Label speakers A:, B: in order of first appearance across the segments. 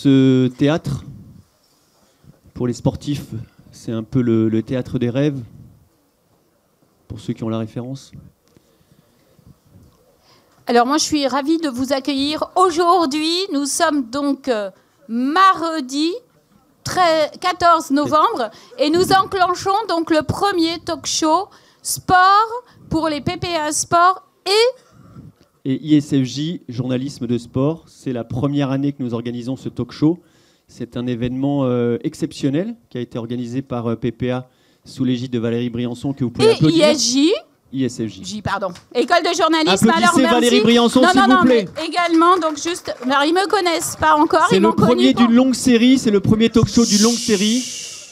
A: ce théâtre, pour les sportifs, c'est un peu le théâtre des rêves, pour ceux qui ont la référence.
B: Alors moi, je suis ravie de vous accueillir aujourd'hui. Nous sommes donc mardi 14 novembre et nous enclenchons donc le premier talk show sport pour les PPA Sport
A: et ISFJ, journalisme de sport. C'est la première année que nous organisons ce talk show. C'est un événement exceptionnel qui a été organisé par PPA sous l'égide de Valérie Briançon, que vous pouvez applaudir. ISFJ.
B: Pardon. École de journalisme.
A: Applaudissez Valérie Briançon, s'il vous plaît.
B: Mais également, donc juste, alors ils me connaissent pas encore.
A: C'est le premier d'une longue série. C'est le premier talk show d'une longue série.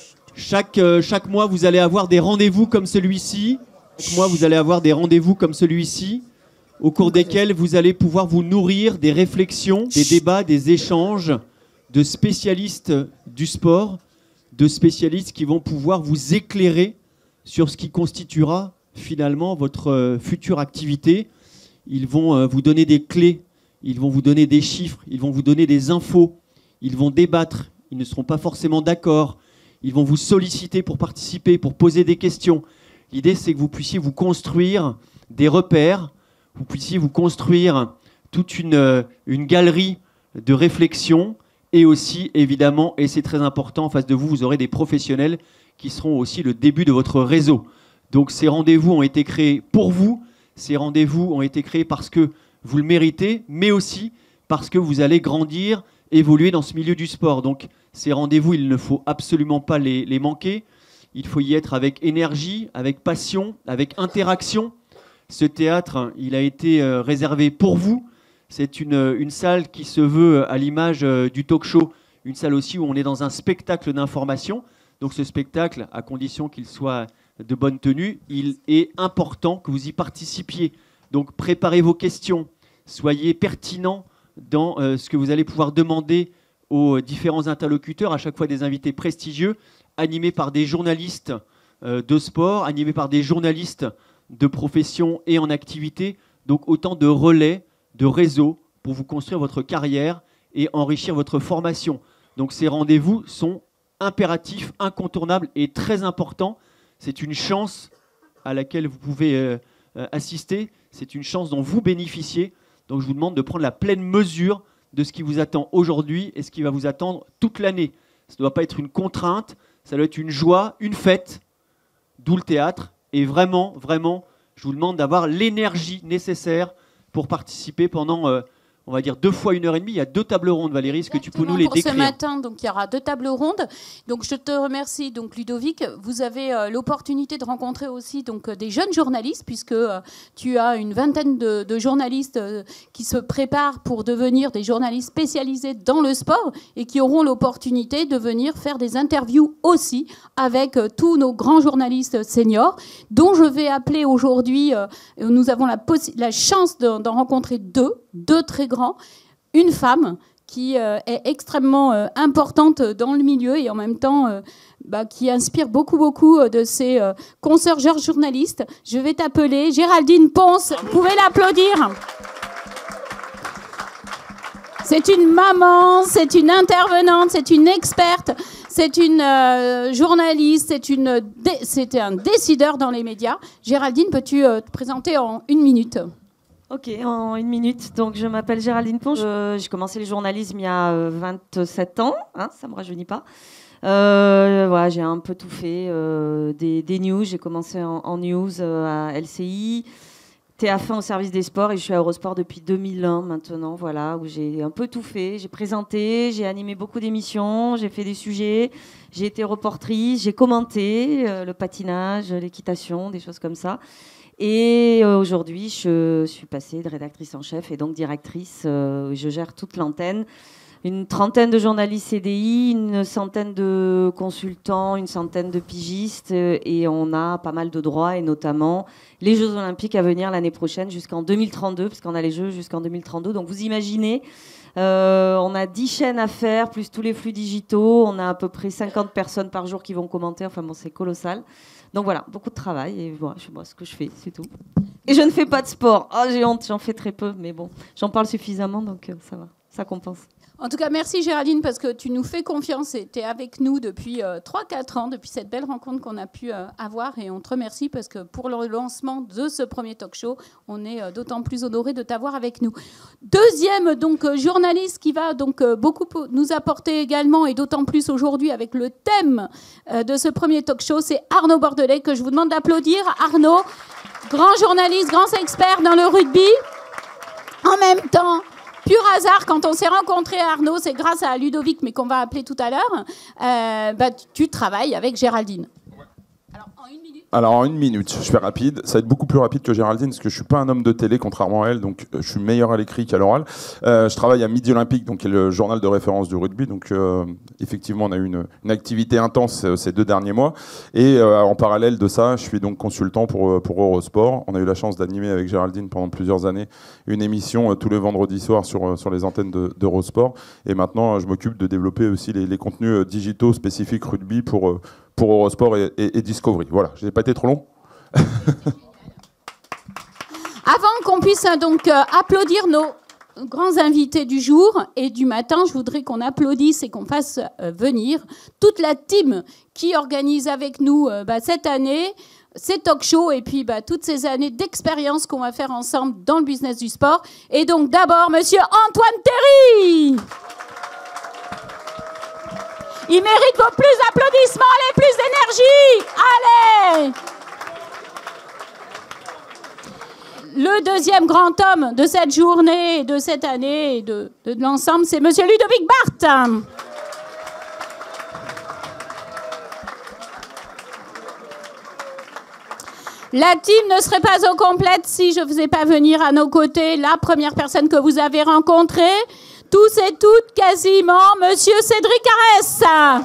A: Chaque mois, vous allez avoir des rendez-vous comme celui-ci. Chaque mois, vous allez avoir des rendez-vous comme celui-ci, au cours desquels vous allez pouvoir vous nourrir des réflexions, des débats, des échanges de spécialistes du sport, de spécialistes qui vont pouvoir vous éclairer sur ce qui constituera finalement votre future activité. Ils vont vous donner des clés, ils vont vous donner des chiffres, ils vont vous donner des infos, ils vont débattre, ils ne seront pas forcément d'accord, ils vont vous solliciter pour participer, pour poser des questions. L'idée, c'est que vous puissiez vous construire des repères, vous puissiez vous construire toute une galerie de réflexion, et aussi, évidemment, et c'est très important, en face de vous, vous aurez des professionnels qui seront aussi le début de votre réseau. Donc ces rendez-vous ont été créés pour vous, ces rendez-vous ont été créés parce que vous le méritez, mais aussi parce que vous allez grandir, évoluer dans ce milieu du sport. Donc ces rendez-vous, il ne faut absolument pas les manquer. Il faut y être avec énergie, avec passion, avec interaction. Ce théâtre, il a été réservé pour vous. C'est une salle qui se veut à l'image du talk show, une salle aussi où on est dans un spectacle d'information. Donc ce spectacle, à condition qu'il soit de bonne tenue, il est important que vous y participiez. Donc préparez vos questions, soyez pertinents dans ce que vous allez pouvoir demander aux différents interlocuteurs, à chaque fois des invités prestigieux, animés par des journalistes de sport, animés par des journalistes de profession et en activité. Donc autant de relais, de réseaux pour vous construire votre carrière et enrichir votre formation. Donc ces rendez-vous sont impératifs, incontournables et très importants. C'est une chance à laquelle vous pouvez assister. C'est une chance dont vous bénéficiez. Donc je vous demande de prendre la pleine mesure de ce qui vous attend aujourd'hui et ce qui va vous attendre toute l'année. Ça ne doit pas être une contrainte, ça doit être une joie, une fête, d'où le théâtre. Et vraiment, vraiment, je vous demande d'avoir l'énergie nécessaire pour participer pendant, on va dire, 2 fois 1h30. Il y a 2 tables rondes, Valérie. Est-ce que tu peux nous les décrire ?
B: Ce matin, donc, il y aura 2 tables rondes. Donc, je te remercie, donc, Ludovic. Vous avez l'opportunité de rencontrer aussi donc, des jeunes journalistes, puisque tu as une vingtaine de journalistes qui se préparent pour devenir des journalistes spécialisés dans le sport et qui auront l'opportunité de venir faire des interviews aussi avec tous nos grands journalistes seniors, dont je vais appeler aujourd'hui, nous avons la chance d'en rencontrer 2 très grands. Une femme qui est extrêmement importante dans le milieu et en même temps qui inspire beaucoup de ses consoeurs journalistes. Je vais t'appeler Géraldine Ponce. Vous pouvez l'applaudir. C'est une maman, c'est une intervenante, c'est une experte, c'est une journaliste, c'est un décideur dans les médias. Géraldine, peux-tu te présenter en 1 minute ?
C: Ok, en 1 minute. Donc, je m'appelle Géraldine Ponce. J'ai commencé le journalisme il y a 27 ans. Hein, ça ne me rajeunit pas. Voilà, j'ai un peu tout fait. Des news. J'ai commencé en news à LCI. TF1 au service des sports. Et je suis à Eurosport depuis 2001 maintenant. Voilà, où j'ai un peu tout fait. J'ai présenté, j'ai animé beaucoup d'émissions. J'ai fait des sujets. J'ai été reportrice. J'ai commenté le patinage, l'équitation, des choses comme ça. Et aujourd'hui, je suis passée de rédactrice en chef et donc directrice. Je gère toute l'antenne. Une trentaine de journalistes CDI, une centaine de consultants, une centaine de pigistes. Et on a pas mal de droits, et notamment les Jeux Olympiques à venir l'année prochaine jusqu'en 2032, parce qu'on a les Jeux jusqu'en 2032. Donc vous imaginez, on a 10 chaînes à faire, plus tous les flux digitaux. On a à peu près 50 personnes par jour qui vont commenter. Enfin bon, c'est colossal. Donc voilà, beaucoup de travail et voilà, je sais ce que je fais, c'est tout. Et je ne fais pas de sport. Oh, j'ai honte, j'en fais très peu, mais bon, j'en parle suffisamment, donc ça va, ça compense.
B: En tout cas, merci Géraldine parce que tu nous fais confiance et tu es avec nous depuis 3-4 ans, depuis cette belle rencontre qu'on a pu avoir. Et on te remercie parce que pour le lancement de ce premier talk show, on est d'autant plus honoré de t'avoir avec nous. Deuxième journaliste qui va beaucoup nous apporter également, et d'autant plus aujourd'hui avec le thème de ce premier talk show, c'est Arnaud Bordelais, que je vous demande d'applaudir. Arnaud, grand journaliste, grand expert dans le rugby. En même temps, pur hasard, quand on s'est rencontrés, Arnaud, c'est grâce à Ludovic, mais qu'on va appeler tout à l'heure, tu travailles avec Géraldine.
D: Alors en une minute, je fais rapide. Ça va être beaucoup plus rapide que Géraldine parce que je suis pas un homme de télé contrairement à elle, donc je suis meilleur à l'écrit qu'à l'oral. Je travaille à Midi Olympique, donc qui est le journal de référence du rugby. Donc effectivement, on a eu une activité intense ces 2 derniers mois. Et en parallèle de ça, je suis donc consultant pour Eurosport. On a eu la chance d'animer avec Géraldine pendant plusieurs années une émission tous les vendredis soirs sur les antennes d'Eurosport. Et maintenant, je m'occupe de développer aussi les contenus digitaux spécifiques rugby pour Eurosport et Discovery. Voilà, je n'ai pas été trop long.
B: Avant qu'on puisse applaudir nos grands invités du jour et du matin, je voudrais qu'on applaudisse et qu'on fasse venir toute la team qui organise avec nous cette année ces talk shows et puis toutes ces années d'expérience qu'on va faire ensemble dans le business du sport. Et donc d'abord, monsieur Antoine Terry. Il mérite vos plus d'applaudissements, allez, plus d'énergie, allez. Le deuxième grand homme de cette journée, de cette année et de l'ensemble, c'est monsieur Ludovic Barthes. La team ne serait pas au complète si je ne faisais pas venir à nos côtés la première personne que vous avez rencontrée. Tous et toutes, quasiment, monsieur Cédric Arès.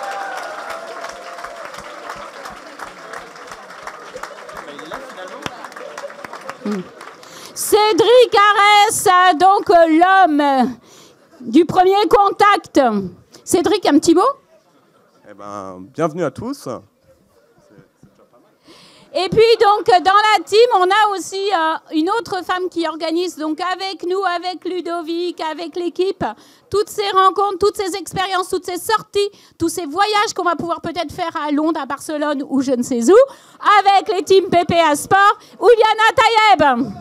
B: Cédric Arès, donc l'homme du premier contact. Cédric, un petit mot ?
E: Eh ben, bienvenue à tous.
B: Et puis donc dans la team, on a aussi une autre femme qui organise donc avec nous, avec Ludovic, avec l'équipe, toutes ces rencontres, toutes ces expériences, toutes ces sorties, tous ces voyages qu'on va pouvoir peut-être faire à Londres, à Barcelone ou je ne sais où, avec les teams PPA Sport, Ouliana Tayeb.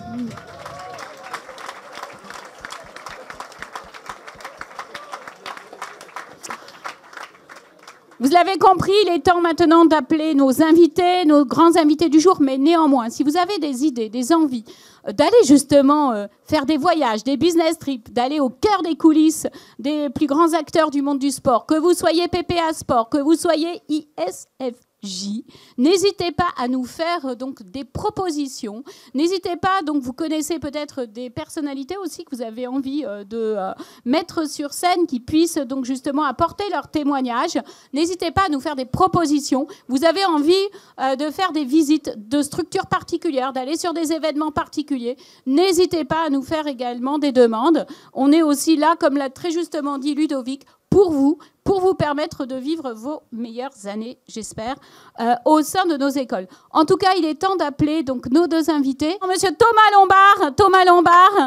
B: Vous l'avez compris, il est temps maintenant d'appeler nos invités, nos grands invités du jour. Mais néanmoins, si vous avez des idées, des envies d'aller justement faire des voyages, des business trips, d'aller au cœur des coulisses des plus grands acteurs du monde du sport, que vous soyez PPA Sport, que vous soyez ISFJ, n'hésitez pas à nous faire donc des propositions. N'hésitez pas, donc vous connaissez peut-être des personnalités aussi que vous avez envie de mettre sur scène, qui puissent donc justement apporter leur témoignage. N'hésitez pas à nous faire des propositions. Vous avez envie de faire des visites de structures particulières, d'aller sur des événements particuliers. N'hésitez pas à nous faire également des demandes. On est aussi là, comme l'a très justement dit Ludovic, pour vous permettre de vivre vos meilleures années, j'espère, au sein de nos écoles. En tout cas, il est temps d'appeler donc nos 2 invités. Monsieur Thomas Lombard,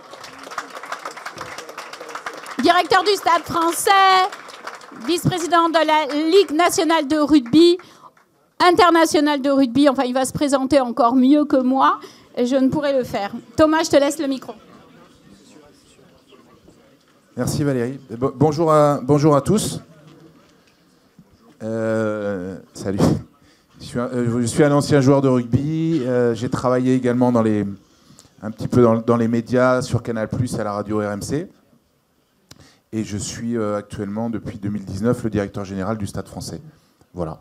B: directeur du Stade français, vice-président de la Ligue nationale de rugby, internationale de rugby. Enfin, il va se présenter encore mieux que moi, et je ne pourrai le faire. Thomas, je te laisse le micro.
F: Merci Valérie. Bonjour à tous. Salut. Je suis un ancien joueur de rugby. J'ai travaillé également un petit peu dans les médias, sur Canal+, à la radio RMC. Et je suis actuellement, depuis 2019, le directeur général du Stade français. Voilà.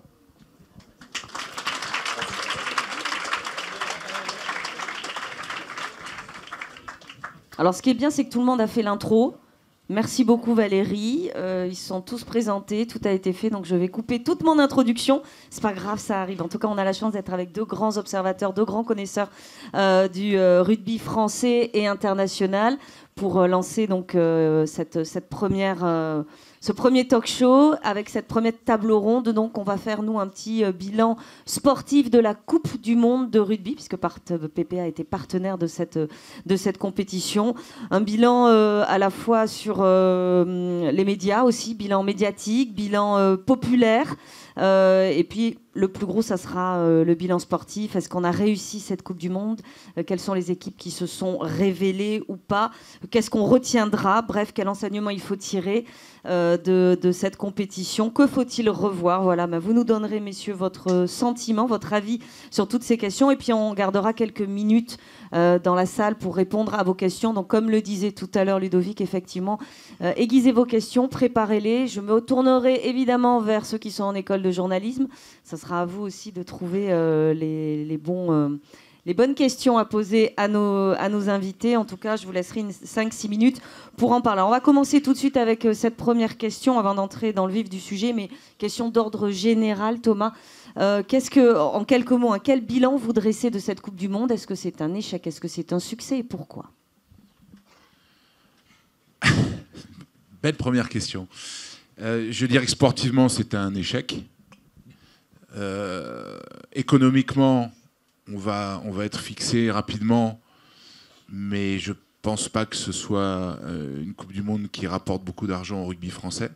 C: Alors, ce qui est bien, c'est que tout le monde a fait l'intro. Merci beaucoup Valérie, ils se sont tous présentés, tout a été fait, donc je vais couper toute mon introduction. C'est pas grave, ça arrive. En tout cas, on a la chance d'être avec 2 grands observateurs, 2 grands connaisseurs du rugby français et international. pour lancer donc cette première, ce premier talk show avec cette première table ronde. Donc on va faire nous un petit bilan sportif de la Coupe du Monde de rugby, puisque PPA a été partenaire de cette compétition. Un bilan à la fois sur les médias aussi, bilan médiatique, bilan populaire. Et puis le plus gros, ça sera le bilan sportif. Est-ce qu'on a réussi cette Coupe du Monde? Quelles sont les équipes qui se sont révélées ou pas? Qu'est-ce qu'on retiendra? Bref, quel enseignement il faut tirer de cette compétition? Que faut-il revoir? Voilà, vous nous donnerez, messieurs, votre sentiment, votre avis sur toutes ces questions. Et puis on gardera quelques minutes dans la salle pour répondre à vos questions. Donc comme le disait tout à l'heure Ludovic, effectivement, aiguisez vos questions, préparez-les. Je me tournerai évidemment vers ceux qui sont en école de journalisme. Ça sera à vous aussi de trouver les bonnes questions à poser à nos invités. En tout cas, je vous laisserai 5-6 minutes pour en parler. On va commencer tout de suite avec cette première question avant d'entrer dans le vif du sujet, mais question d'ordre général. Thomas, en quelques mots, quel bilan vous dressez de cette Coupe du Monde? Est-ce que c'est un échec? Est-ce que c'est un succès? Et pourquoi?
F: Belle première question. Je dirais que sportivement, c'est un échec. Économiquement, on va être fixé rapidement, mais je ne pense pas que ce soit une Coupe du Monde qui rapporte beaucoup d'argent au rugby français.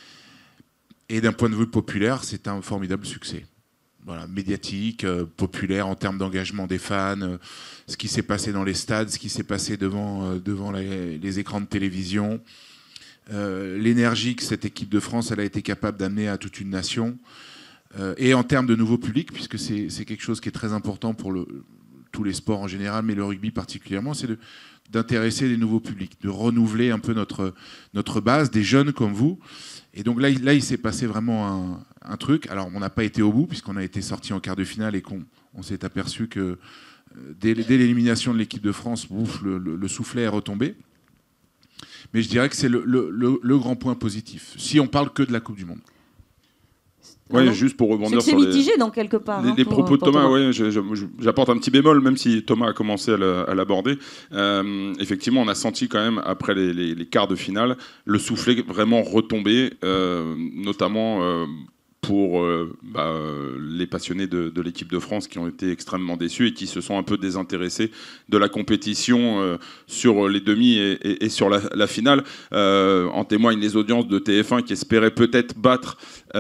F: Et d'un point de vue populaire, c'est un formidable succès. Voilà, médiatique, populaire en termes d'engagement des fans, ce qui s'est passé dans les stades, ce qui s'est passé devant les écrans de télévision, l'énergie que cette équipe de France elle a été capable d'amener à toute une nation. Et en termes de nouveaux publics, puisque c'est quelque chose qui est très important pour tous les sports en général, mais le rugby particulièrement, c'est d'intéresser les nouveaux publics, de renouveler un peu notre base, des jeunes comme vous. Et donc là il s'est passé vraiment un truc. Alors on n'a pas été au bout, puisqu'on a été sorti en quart de finale et qu'on s'est aperçu que dès l'élimination de l'équipe de France, le soufflet est retombé. Mais je dirais que c'est le grand point positif, si on parle que de la Coupe du Monde.
D: Oui, juste pour rebondir
C: sur mitigé dans quelque part.
D: Les propos de Thomas, ouais, j'apporte un petit bémol, même si Thomas a commencé à l'aborder. Effectivement, on a senti quand même, après les quarts de finale, le soufflet vraiment retomber, notamment pour les passionnés de l'équipe de France qui ont été extrêmement déçus et qui se sont un peu désintéressés de la compétition sur les demi et sur la finale. En témoignent les audiences de TF1 qui espéraient peut-être battre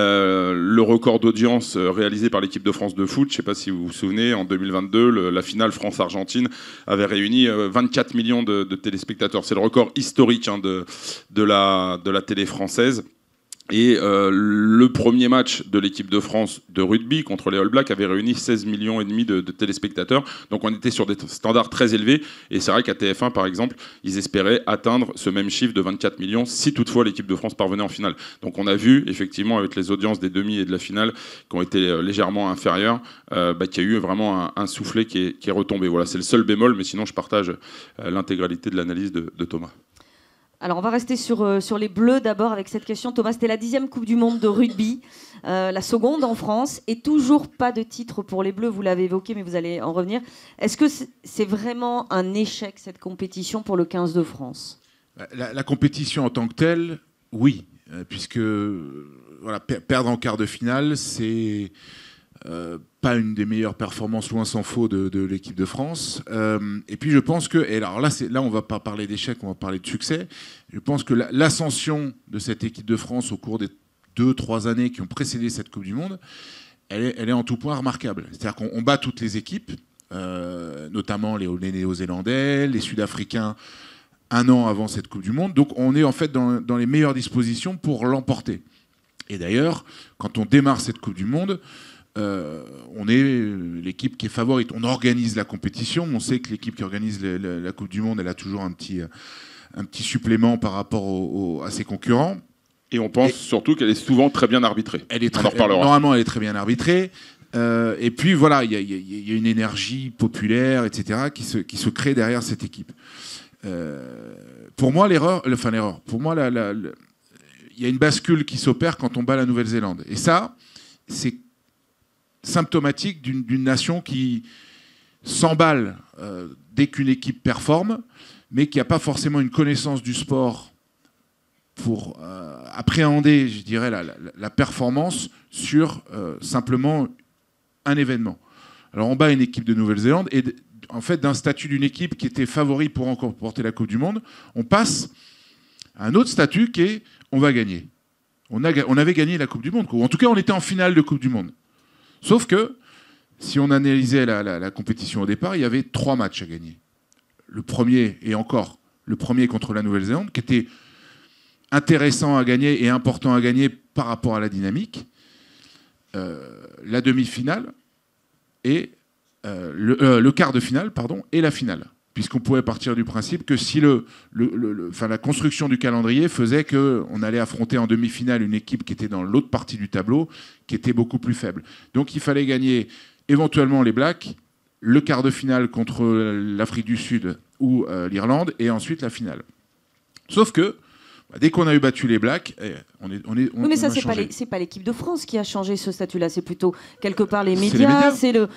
D: le record d'audience réalisé par l'équipe de France de foot. Je ne sais pas si vous vous souvenez, en 2022, la finale France-Argentine avait réuni 24 millions de téléspectateurs. C'est le record historique de la télé française. Et le premier match de l'équipe de France de rugby contre les All Blacks avait réuni 16,5 millions de téléspectateurs. Donc on était sur des standards très élevés. Et c'est vrai qu'à TF1, par exemple, ils espéraient atteindre ce même chiffre de 24 millions si toutefois l'équipe de France parvenait en finale. Donc on a vu, effectivement, avec les audiences des demi et de la finale qui ont été légèrement inférieures, qu'il y a eu vraiment un soufflet qui est retombé. Voilà, c'est le seul bémol, mais sinon je partage l'intégralité de l'analyse de Thomas.
C: Alors on va rester sur les Bleus d'abord avec cette question. Thomas, c'était la 10e Coupe du Monde de rugby, la seconde en France, et toujours pas de titre pour les Bleus, vous l'avez évoqué mais vous allez en revenir. Est-ce que c'est vraiment un échec cette compétition pour le 15 de France?
F: La compétition en tant que telle, oui, puisque perdre en quart de finale, c'est pas une des meilleures performances, loin s'en faut, de l'équipe de France. Et puis je pense que, et alors là on va pas parler d'échec, on va parler de succès. Je pense que l'ascension de cette équipe de France au cours des 2-3 années qui ont précédé cette Coupe du Monde, elle est en tout point remarquable. C'est-à-dire qu'on bat toutes les équipes, notamment les Néo-Zélandais, les Sud-Africains, un an avant cette Coupe du Monde. Donc on est en fait dans les meilleures dispositions pour l'emporter. Et d'ailleurs, quand on démarre cette Coupe du Monde, on est l'équipe qui est favorite. On organise la compétition. On sait que l'équipe qui organise la Coupe du Monde, elle a toujours un petit supplément par rapport à ses concurrents.
D: Et on pense surtout qu'elle est souvent très bien arbitrée.
F: Normalement, elle est très bien arbitrée. Et puis voilà, il y a une énergie populaire, etc., qui se crée derrière cette équipe. Pour moi, pour moi, il y a une bascule qui s'opère quand on bat la Nouvelle-Zélande. Et ça, c'est symptomatique d'une nation qui s'emballe dès qu'une équipe performe, mais qui n'a pas forcément une connaissance du sport pour appréhender, je dirais, la performance sur simplement un événement. Alors on bat une équipe de Nouvelle-Zélande et en fait d'un statut d'une équipe qui était favori pour encore porter la Coupe du Monde, on passe à un autre statut qui est on va gagner. On avait gagné la Coupe du Monde, ou en tout cas on était en finale de Coupe du Monde. Sauf que si on analysait la compétition au départ, il y avait 3 matchs à gagner. Le premier, et encore, le premier contre la Nouvelle-Zélande, qui était intéressant à gagner et important à gagner par rapport à la dynamique. La demi-finale et le quart de finale, pardon, et la finale. Puisqu'on pouvait partir du principe que si la construction du calendrier faisait qu'on allait affronter en demi-finale une équipe qui était dans l'autre partie du tableau, qui était beaucoup plus faible. Donc il fallait gagner éventuellement les Blacks, le quart de finale contre l'Afrique du Sud ou l'Irlande, et ensuite la finale. Sauf que, dès qu'on a eu battu les Blacks,
C: oui, mais ça, c'est pas l'équipe de France qui a changé ce statut-là. C'est plutôt quelque part les médias,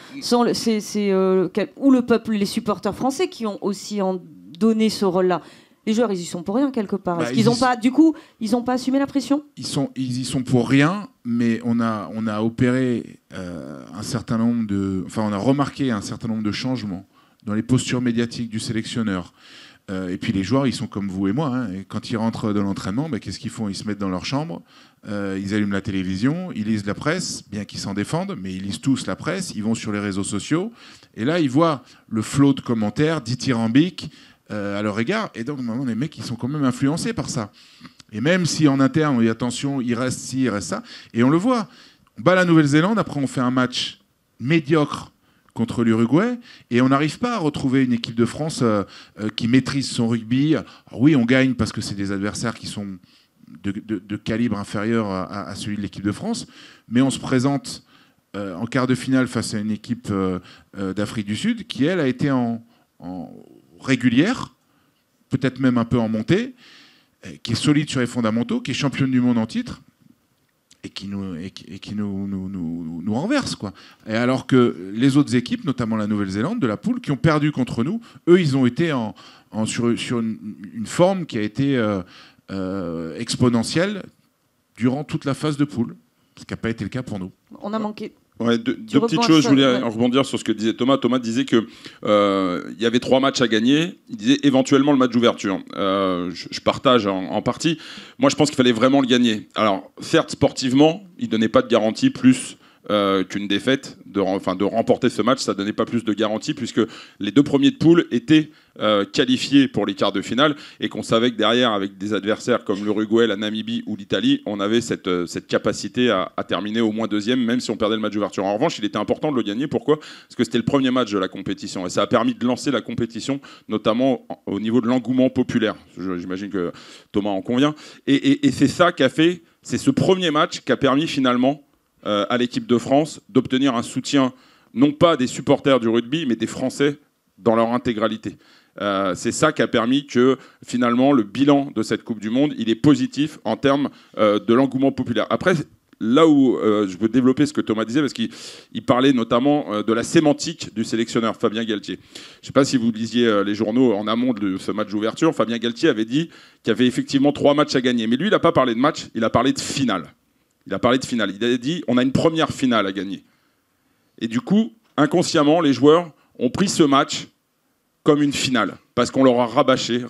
C: ou le peuple, les supporters français qui ont aussi donné ce rôle-là. Les joueurs, ils y sont pour rien quelque part. Est-ce qu'ils n'ont pas, du coup, ils n'ont pas assumé la pression ?
F: Ils y sont pour rien, mais on a opéré un certain nombre on a remarqué un certain nombre de changements dans les postures médiatiques du sélectionneur. Et puis les joueurs, ils sont comme vous et moi. Hein, et quand ils rentrent de l'entraînement, qu'est-ce qu'ils font ? Ils se mettent dans leur chambre, ils allument la télévision, ils lisent la presse, bien qu'ils s'en défendent, mais ils lisent tous la presse, ils vont sur les réseaux sociaux, et là, ils voient le flot de commentaires dithyrambiques à leur égard, et donc les mecs, ils sont quand même influencés par ça. Et même si en interne, on dit attention, il reste ci, il reste ça, et on le voit. On bat la Nouvelle-Zélande, après on fait un match médiocre contre l'Uruguay, et on n'arrive pas à retrouver une équipe de France qui maîtrise son rugby. Alors oui, on gagne parce que c'est des adversaires qui sont de calibre inférieur à celui de l'équipe de France, mais on se présente en quart de finale face à une équipe d'Afrique du Sud qui, elle, a été en régulière, peut-être même un peu en montée, qui est solide sur les fondamentaux, qui est championne du monde en titre, et qui nous renverse, quoi. Et alors que les autres équipes, notamment la Nouvelle-Zélande, de la poule, qui ont perdu contre nous, eux, ils ont été sur une forme qui a été exponentielle durant toute la phase de poule, ce qui n'a pas été le cas pour nous.
C: On a manqué.
D: Ouais, deux petites choses, je voulais rebondir sur ce que disait Thomas. Thomas disait qu'il y avait 3 matchs à gagner. Il disait éventuellement le match d'ouverture. Je partage en partie. Moi, je pense qu'il fallait vraiment le gagner. Alors, certes, sportivement, il ne donnait pas de garantie plus qu'une défaite. De remporter ce match, ça ne donnait pas plus de garantie, puisque les 2 premiers de poule étaient qualifiés pour les quarts de finale, et qu'on savait que derrière, avec des adversaires comme l'Uruguay, la Namibie ou l'Italie, on avait cette capacité à terminer au moins 2e, même si on perdait le match d'ouverture. En revanche, il était important de le gagner. Pourquoi ? Parce que c'était le premier match de la compétition, et ça a permis de lancer la compétition, notamment au niveau de l'engouement populaire. J'imagine que Thomas en convient. Et c'est ça qu'a fait, c'est ce premier match qui a permis finalement à l'équipe de France d'obtenir un soutien, non pas des supporters du rugby, mais des Français dans leur intégralité. C'est ça qui a permis que, finalement, le bilan de cette Coupe du Monde, il est positif en termes de l'engouement populaire. Après, là où je veux développer ce que Thomas disait, parce qu'il parlait notamment de la sémantique du sélectionneur, Fabien Galtier. Je ne sais pas si vous lisiez les journaux en amont de ce match d'ouverture. Fabien Galtier avait dit qu'il y avait effectivement 3 matchs à gagner. Mais lui, il n'a pas parlé de match, il a parlé de finale. Il a parlé de finale. Il a dit on a une première finale à gagner. Et du coup, inconsciemment, les joueurs ont pris ce match comme une finale, parce qu'on leur a rabâché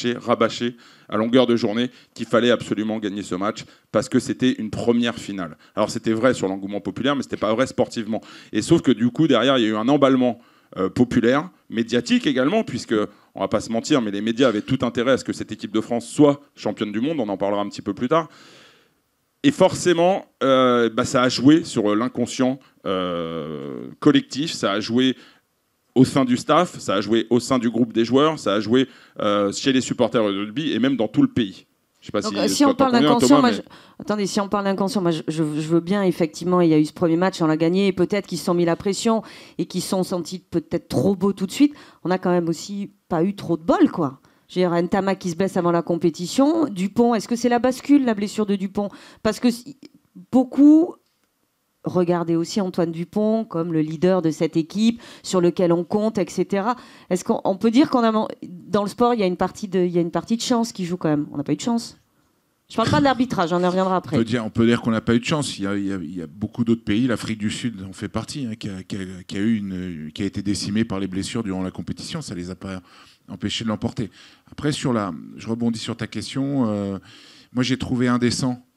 D: à longueur de journée qu'il fallait absolument gagner ce match, parce que c'était une première finale. Alors c'était vrai sur l'engouement populaire, mais c'était pas vrai sportivement. Et sauf que du coup, derrière, il y a eu un emballement populaire, médiatique également, puisque, on va pas se mentir, mais les médias avaient tout intérêt à ce que cette équipe de France soit championne du monde, on en parlera un petit peu plus tard. Et forcément, ça a joué sur l'inconscient collectif, ça a joué au sein du staff, ça a joué au sein du groupe des joueurs, ça a joué chez les supporters de rugby et même dans tout le pays. Je sais pas. Donc,
C: si on parle d'inconscient, attendez, si on parle d'inconscient, moi je veux bien, effectivement, il y a eu ce premier match, on l'a gagné, et peut-être qu'ils se sont mis la pression et qu'ils se sont sentis peut-être trop beaux tout de suite. On n'a quand même aussi pas eu trop de bol, quoi. J'ai Ntama qui se blesse avant la compétition. Dupont, est-ce que c'est la bascule, la blessure de Dupont ? Parce que beaucoup regarder aussi Antoine Dupont comme le leader de cette équipe sur lequel on compte, etc. Est-ce qu'on peut dire dans le sport, il y a une partie de chance qui joue quand même? On n'a pas eu de chance. Je ne parle pas de l'arbitrage, on y reviendra après.
F: On peut dire qu'on n'a pas eu de chance. Il y a beaucoup d'autres pays, l'Afrique du Sud en fait partie, qui a été décimée par les blessures durant la compétition. Ça ne les a pas empêchés de l'emporter. Après, je rebondis sur ta question. Moi, j'ai trouvé indécent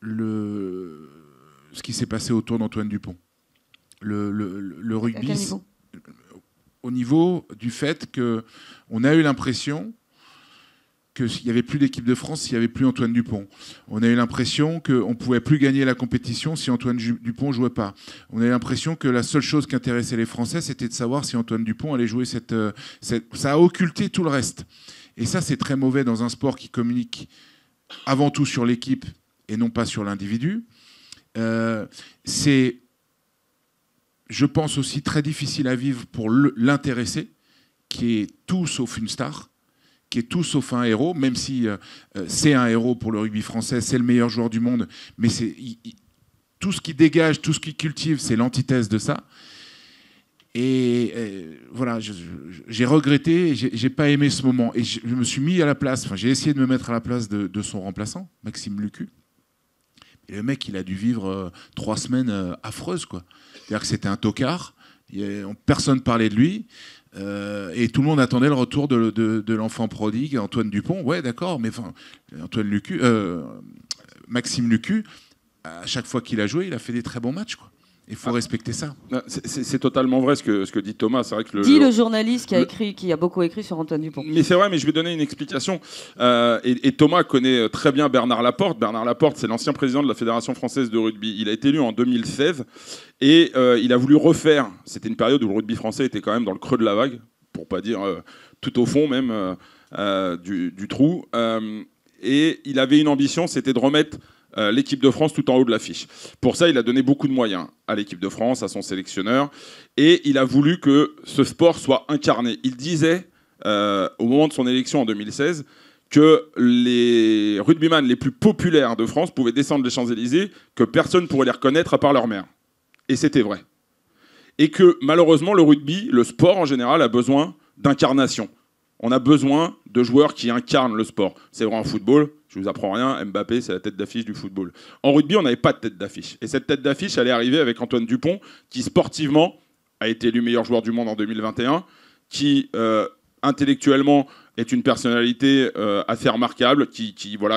F: ce qui s'est passé autour d'Antoine Dupont. Le rugby, au niveau du fait qu'on a eu l'impression qu'il n'y avait plus d'équipe de France s'il n'y avait plus Antoine Dupont. On a eu l'impression qu'on ne pouvait plus gagner la compétition si Antoine Dupont ne jouait pas. On a eu l'impression que la seule chose qui intéressait les Français, c'était de savoir si Antoine Dupont allait jouer Ça a occulté tout le reste. Et ça, c'est très mauvais dans un sport qui communique avant tout sur l'équipe et non pas sur l'individu. C'est, je pense, aussi très difficile à vivre pour l'intéressé, qui est tout sauf une star, qui est tout sauf un héros, même si c'est un héros pour le rugby français, c'est le meilleur joueur du monde, mais tout ce qui dégage, tout ce qui cultive, c'est l'antithèse de ça. Et voilà, j'ai regretté, j'ai pas aimé ce moment. Et je me suis mis à la place, j'ai essayé de me mettre à la place de son remplaçant, Maxime Lucu. Et le mec, il a dû vivre 3 semaines affreuses, quoi. C'est-à-dire que c'était un tocard, personne parlait de lui. Et tout le monde attendait le retour de l'enfant prodigue, Antoine Dupont. Ouais, d'accord, mais Maxime Lucu, à chaque fois qu'il a joué, il a fait des très bons matchs, quoi. Il faut respecter ça.
D: C'est totalement vrai ce que dit Thomas. C'est vrai que
C: le journaliste qui a beaucoup écrit sur Antoine Dupont.
D: Mais c'est vrai, mais je vais donner une explication. Et Thomas connaît très bien Bernard Laporte. Bernard Laporte, c'est l'ancien président de la Fédération française de rugby. Il a été élu en 2016 et il a voulu refaire. C'était une période où le rugby français était quand même dans le creux de la vague, pour pas dire tout au fond même du trou. Et il avait une ambition, c'était de remettre l'équipe de France tout en haut de l'affiche. Pour ça, il a donné beaucoup de moyens à l'équipe de France, à son sélectionneur, et il a voulu que ce sport soit incarné. Il disait, au moment de son élection en 2016, que les rugbyman les plus populaires de France pouvaient descendre les Champs-Élysées, que personne ne pourrait les reconnaître à part leur mère. Et c'était vrai. Et que malheureusement, le rugby, le sport en général, a besoin d'incarnation. On a besoin de joueurs qui incarnent le sport. C'est vrai en football, je vous apprends rien, Mbappé, c'est la tête d'affiche du football. En rugby, on n'avait pas de tête d'affiche. Et cette tête d'affiche, elle est arrivée avec Antoine Dupont, qui sportivement a été élu meilleur joueur du monde en 2021, qui intellectuellement est une personnalité assez remarquable, qui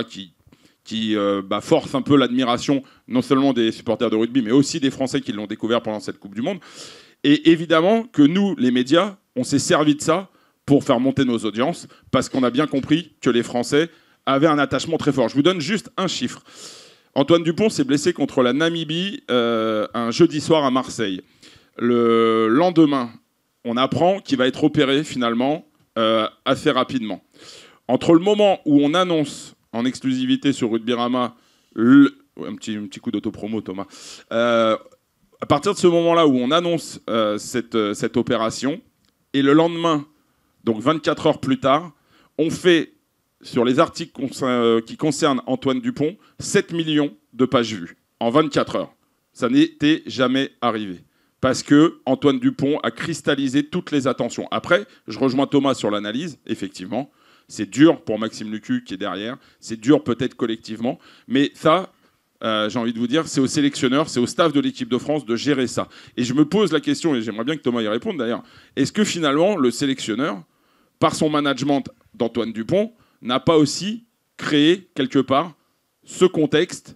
D: force un peu l'admiration non seulement des supporters de rugby, mais aussi des Français qui l'ont découvert pendant cette Coupe du Monde. Et évidemment que nous, les médias, on s'est servi de ça pour faire monter nos audiences, parce qu'on a bien compris que les Français avaient un attachement très fort. Je vous donne juste un chiffre. Antoine Dupont s'est blessé contre la Namibie un jeudi soir à Marseille. Le lendemain, on apprend qu'il va être opéré finalement assez rapidement. Entre le moment où on annonce en exclusivité sur Rugbyrama, un petit coup d'autopromo Thomas, à partir de ce moment-là où on annonce cette opération, et le lendemain, donc 24 heures plus tard, on fait, sur les articles qui concernent Antoine Dupont, 7 millions de pages vues en 24 heures. Ça n'était jamais arrivé. Parce que Antoine Dupont a cristallisé toutes les attentions. Après, je rejoins Thomas sur l'analyse, effectivement. C'est dur pour Maxime Lucu qui est derrière. C'est dur peut-être collectivement. Mais ça, j'ai envie de vous dire, c'est au sélectionneur, c'est au staff de l'équipe de France de gérer ça. Et je me pose la question, et j'aimerais bien que Thomas y réponde d'ailleurs, est-ce que finalement le sélectionneur, par son management d'Antoine Dupont, n'a pas aussi créé quelque part ce contexte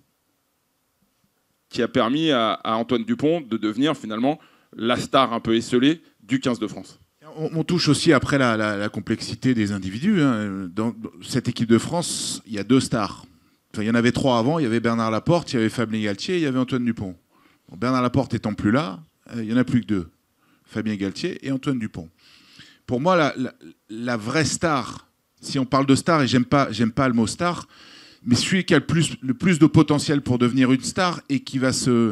D: qui a permis à Antoine Dupont de devenir finalement la star un peu esseulée du 15 de France?
F: On touche aussi après la complexité des individus. Dans cette équipe de France, il y a 2 stars. Enfin, il y en avait 3 avant. Il y avait Bernard Laporte, il y avait Fabien Galtier, il y avait Antoine Dupont. Bon, Bernard Laporte étant plus là, il n'y en a plus que 2. Fabien Galtier et Antoine Dupont. Pour moi, la vraie star, si on parle de star, et j'aime pas le mot star, mais celui qui a le plus de potentiel pour devenir une star et qui va se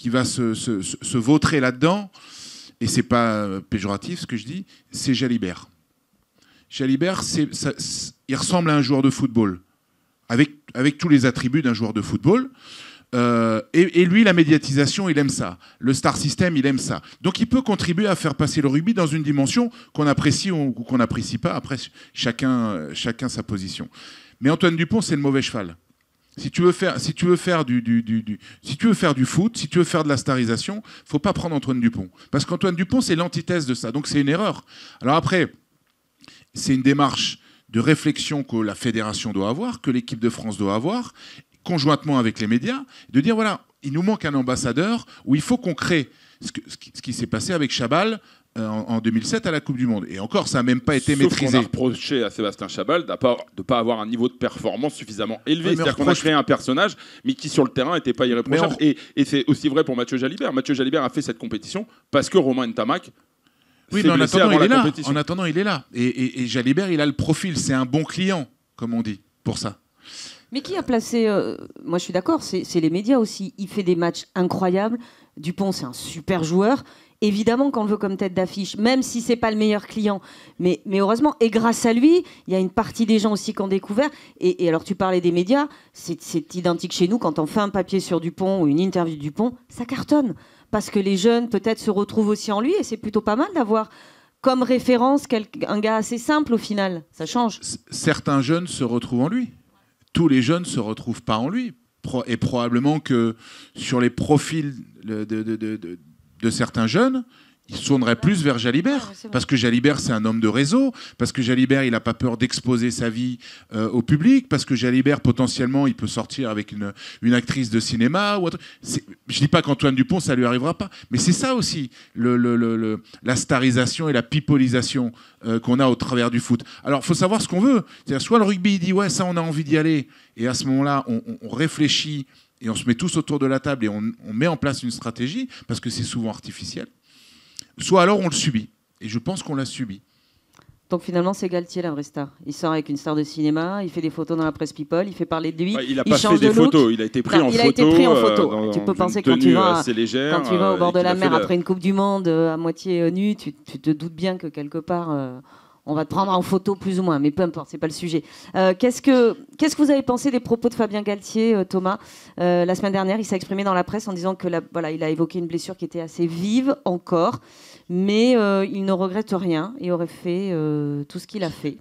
F: vautrer là-dedans, et c'est pas péjoratif ce que je dis, c'est Jalibert. Jalibert, il ressemble à un joueur de football, avec tous les attributs d'un joueur de football. Et lui, la médiatisation, il aime ça. Le star system, il aime ça. Donc il peut contribuer à faire passer le rugby dans une dimension qu'on apprécie ou qu'on n'apprécie pas. Après, chacun sa position. Mais Antoine Dupont, c'est le mauvais cheval. Si tu veux faire du foot, si tu veux faire de la starisation, faut pas prendre Antoine Dupont. Parce qu'Antoine Dupont, c'est l'antithèse de ça. Donc c'est une erreur. Alors après, c'est une démarche de réflexion que la fédération doit avoir, que l'équipe de France doit avoir, conjointement avec les médias, de dire voilà, il nous manque un ambassadeur où il faut qu'on crée ce qui s'est passé avec Chabal en 2007 à la Coupe du Monde. Et encore, ça n'a même pas été maîtrisé.
D: On a reproché à Sébastien Chabal de ne pas avoir un niveau de performance suffisamment élevé. C'est-à-dire qu'on a créé un personnage, mais qui sur le terrain n'était pas irréprochable. Et c'est aussi vrai pour Mathieu Jalibert. Mathieu Jalibert a fait cette compétition parce que Romain Ntamak.
F: Oui, mais en attendant, il est là. Et Jalibert, il a le profil. C'est un bon client, comme on dit, pour ça.
C: Mais qui a placé... moi, je suis d'accord, c'est les médias aussi. Il fait des matchs incroyables. Dupont, c'est un super joueur. Évidemment qu'on le veut comme tête d'affiche, même si c'est pas le meilleur client. Mais heureusement, et grâce à lui, il y a une partie des gens aussi qui ont découvert. Et alors, tu parlais des médias, c'est identique chez nous. Quand on fait un papier sur Dupont ou une interview de Dupont, ça cartonne. Parce que les jeunes, peut-être, se retrouvent aussi en lui. Et c'est plutôt pas mal d'avoir comme référence un gars assez simple, au final. Ça change.
F: Certains jeunes se retrouvent en lui. Tous les jeunes ne se retrouvent pas en lui. Et probablement que sur les profils de certains jeunes, ils se tourneraient plus vers Jalibert. Parce que Jalibert, c'est un homme de réseau. Parce que Jalibert, il n'a pas peur d'exposer sa vie au public. Parce que Jalibert, potentiellement, il peut sortir avec une actrice de cinéma. Je ne dis pas qu'Antoine Dupont, ça ne lui arrivera pas. Mais c'est ça aussi, la starisation et la pipolisation qu'on a au travers du foot. Alors, il faut savoir ce qu'on veut. C'est-à-dire, soit le rugby, il dit « ouais, ça, on a envie d'y aller ». Et à ce moment-là, on réfléchit et on se met tous autour de la table et on met en place une stratégie, parce que c'est souvent artificiel. Soit alors on le subit. Et je pense qu'on l'a subi.
C: Donc finalement, c'est Galtier, la vraie star. Il sort avec une star de cinéma, il fait des photos dans la presse People, il fait parler de lui.
D: Ouais, il n'a pas fait des photos, il a été pris en photo.
C: Tu peux penser quand tu vas au bord de la mer après une Coupe du Monde à moitié nu, tu te doutes bien que quelque part... on va te prendre en photo plus ou moins, mais peu importe, c'est pas le sujet. Qu'est-ce que vous avez pensé des propos de Fabien Galtier, Thomas ? La semaine dernière, il s'est exprimé dans la presse en disant que il a évoqué une blessure qui était assez vive encore, mais il ne regrette rien. Il aurait fait tout ce qu'il a fait.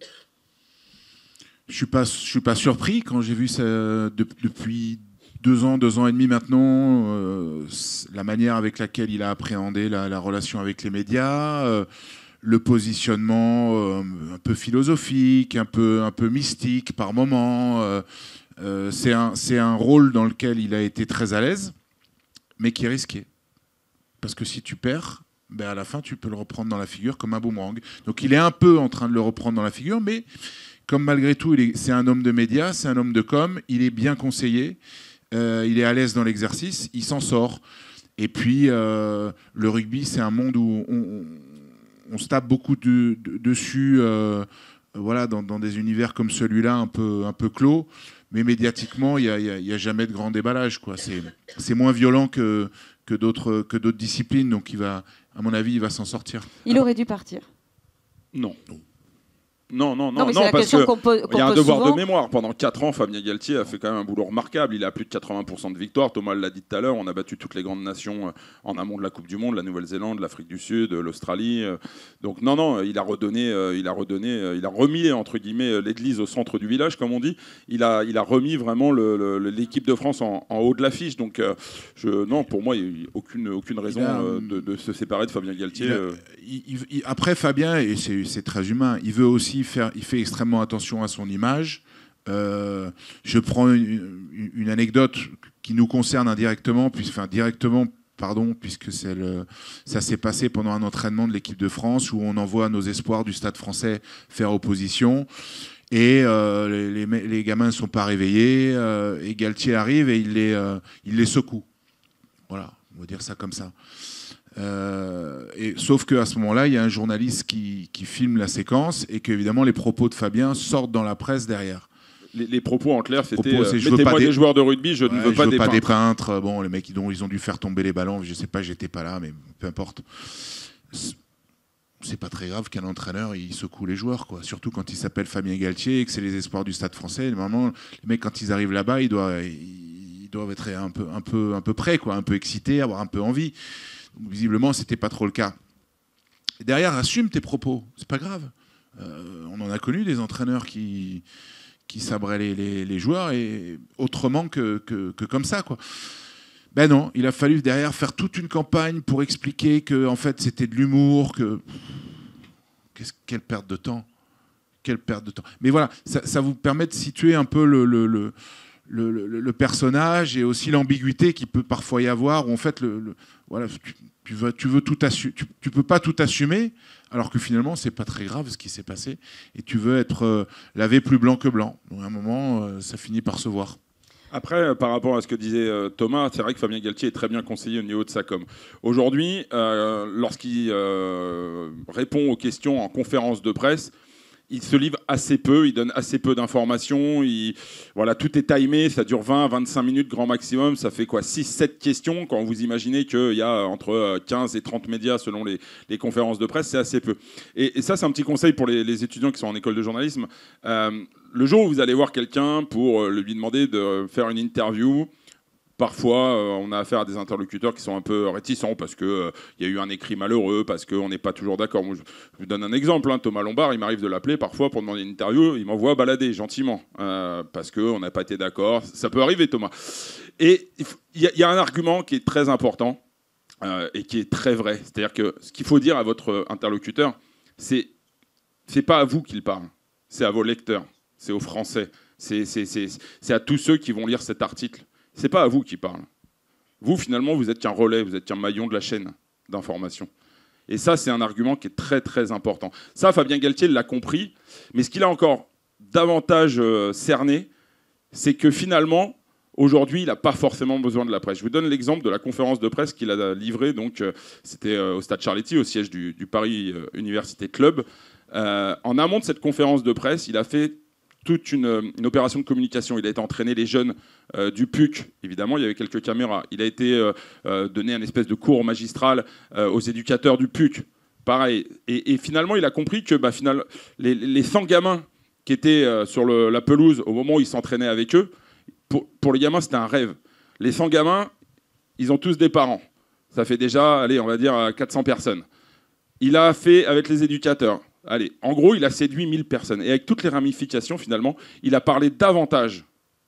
F: Je suis pas surpris quand j'ai vu ça depuis 2 ans et demi maintenant, la manière avec laquelle il a appréhendé la relation avec les médias. Le positionnement un peu philosophique, un peu mystique par moments. C'est un rôle dans lequel il a été très à l'aise, mais qui est risqué. Parce que si tu perds, à la fin, tu peux le reprendre dans la figure comme un boomerang. Donc il est un peu en train de le reprendre dans la figure, mais comme malgré tout, c'est un homme de médias, c'est un homme de com, il est bien conseillé, il est à l'aise dans l'exercice, il s'en sort. Et puis, le rugby, c'est un monde où on se tape beaucoup dessus, dans des univers comme celui-là, un peu clos. Mais médiatiquement, il n'y a jamais de grand déballage, quoi. C'est moins violent que d'autres disciplines. Donc, à mon avis, il va s'en sortir.
C: Il aurait dû partir.
D: Non.
C: Non,
D: parce qu'il y a un devoir de mémoire. Pendant 4 ans, Fabien Galtier a fait quand même un boulot remarquable. Il a plus de 80% de victoires. Thomas l'a dit tout à l'heure, on a battu toutes les grandes nations en amont de la Coupe du Monde, la Nouvelle-Zélande, l'Afrique du Sud, l'Australie. Donc non, il a remis entre guillemets l'église au centre du village, comme on dit. Il a remis vraiment l'équipe de France en haut de l'affiche. Donc non, pour moi, il n'y a aucune raison de se séparer de Fabien Galtier.
F: Après, Fabien, et c'est très humain, il fait extrêmement attention à son image. Je prends une anecdote qui nous concerne indirectement, puisque ça s'est passé pendant un entraînement de l'équipe de France où on envoie nos espoirs du Stade français faire opposition. Et les gamins ne sont pas réveillés. Et Galtier arrive et il les secoue. Voilà, on va dire ça comme ça. Sauf qu'à ce moment-là, il y a un journaliste qui filme la séquence et qu'évidemment les propos de Fabien sortent dans la presse derrière.
D: Les propos en clair, c'était mettez-moi des joueurs de rugby, je ne veux pas des
F: peintres. Bon, les mecs, ils ont dû faire tomber les ballons. Je sais pas, j'étais pas là, mais peu importe. C'est pas très grave qu'un entraîneur il secoue les joueurs, quoi. Surtout quand il s'appelle Fabien Galtier et que c'est les espoirs du Stade français. Normalement, les mecs, quand ils arrivent là-bas, ils doivent être un peu prêts, quoi, un peu excités, avoir un peu envie. Donc, visiblement, c'était pas trop le cas. Et derrière, assume tes propos, c'est pas grave. On en a connu des entraîneurs qui sabraient les joueurs et autrement que comme ça, quoi. Ben non, il a fallu derrière faire toute une campagne pour expliquer que en fait c'était de l'humour, quelle perte de temps. Quelle perte de temps. Mais voilà, ça vous permet de situer un peu le personnage et aussi l'ambiguïté qu'il peut parfois y avoir, où en fait voilà, tu veux tout tu peux pas tout assumer, alors que finalement c'est pas très grave ce qui s'est passé, et tu veux être lavé plus blanc que blanc. Donc à un moment, ça finit par se voir.
D: Après, par rapport à ce que disait Thomas, c'est vrai que Fabien Galtier est très bien conseillé au niveau de sa com. Aujourd'hui, lorsqu'il répond aux questions en conférence de presse, il se livre assez peu, il donne assez peu d'informations. Voilà, tout est timé, ça dure 20-25 minutes grand maximum. Ça fait quoi, 6-7 questions quand vous imaginez qu'il y a entre 15 et 30 médias selon les conférences de presse, c'est assez peu. Et ça, c'est un petit conseil pour les étudiants qui sont en école de journalisme. Le jour où vous allez voir quelqu'un pour lui demander de faire une interview, parfois, on a affaire à des interlocuteurs qui sont un peu réticents parce qu'il y a eu un écrit malheureux, parce qu'on n'est pas toujours d'accord. Je vous donne un exemple. Thomas Lombard, il m'arrive de l'appeler parfois pour demander une interview. Il m'envoie balader gentiment parce qu'on n'a pas été d'accord. Ça peut arriver, Thomas. Et il y a un argument qui est très important et qui est très vrai. C'est-à-dire que ce qu'il faut dire à votre interlocuteur, c'est pas à vous qu'il parle, c'est à vos lecteurs, c'est aux Français, c'est à tous ceux qui vont lire cet article. C'est pas à vous qui parle. Vous, finalement, vous êtes qu'un relais, vous êtes qu'un maillon de la chaîne d'information. Et ça, c'est un argument qui est très, très important. Ça, Fabien Galtier l'a compris, mais ce qu'il a encore davantage cerné, c'est que finalement, aujourd'hui, il n'a pas forcément besoin de la presse. Je vous donne l'exemple de la conférence de presse qu'il a livrée, donc c'était au Stade Charletti, au siège du Paris Université Club. En amont de cette conférence de presse, il a fait toute une opération de communication. Il a été entraîné les jeunes du PUC, évidemment, il y avait quelques caméras. Il a été donné un espèce de cours magistral aux éducateurs du PUC, pareil. Et finalement, il a compris que les 100 gamins qui étaient sur la pelouse au moment où il s'entraînait avec eux, pour les gamins, c'était un rêve. Les 100 gamins, ils ont tous des parents. Ça fait déjà, allez, on va dire 400 personnes. Il a fait avec les éducateurs. Allez, en gros, il a séduit 1000 personnes. Et avec toutes les ramifications, finalement, il a parlé davantage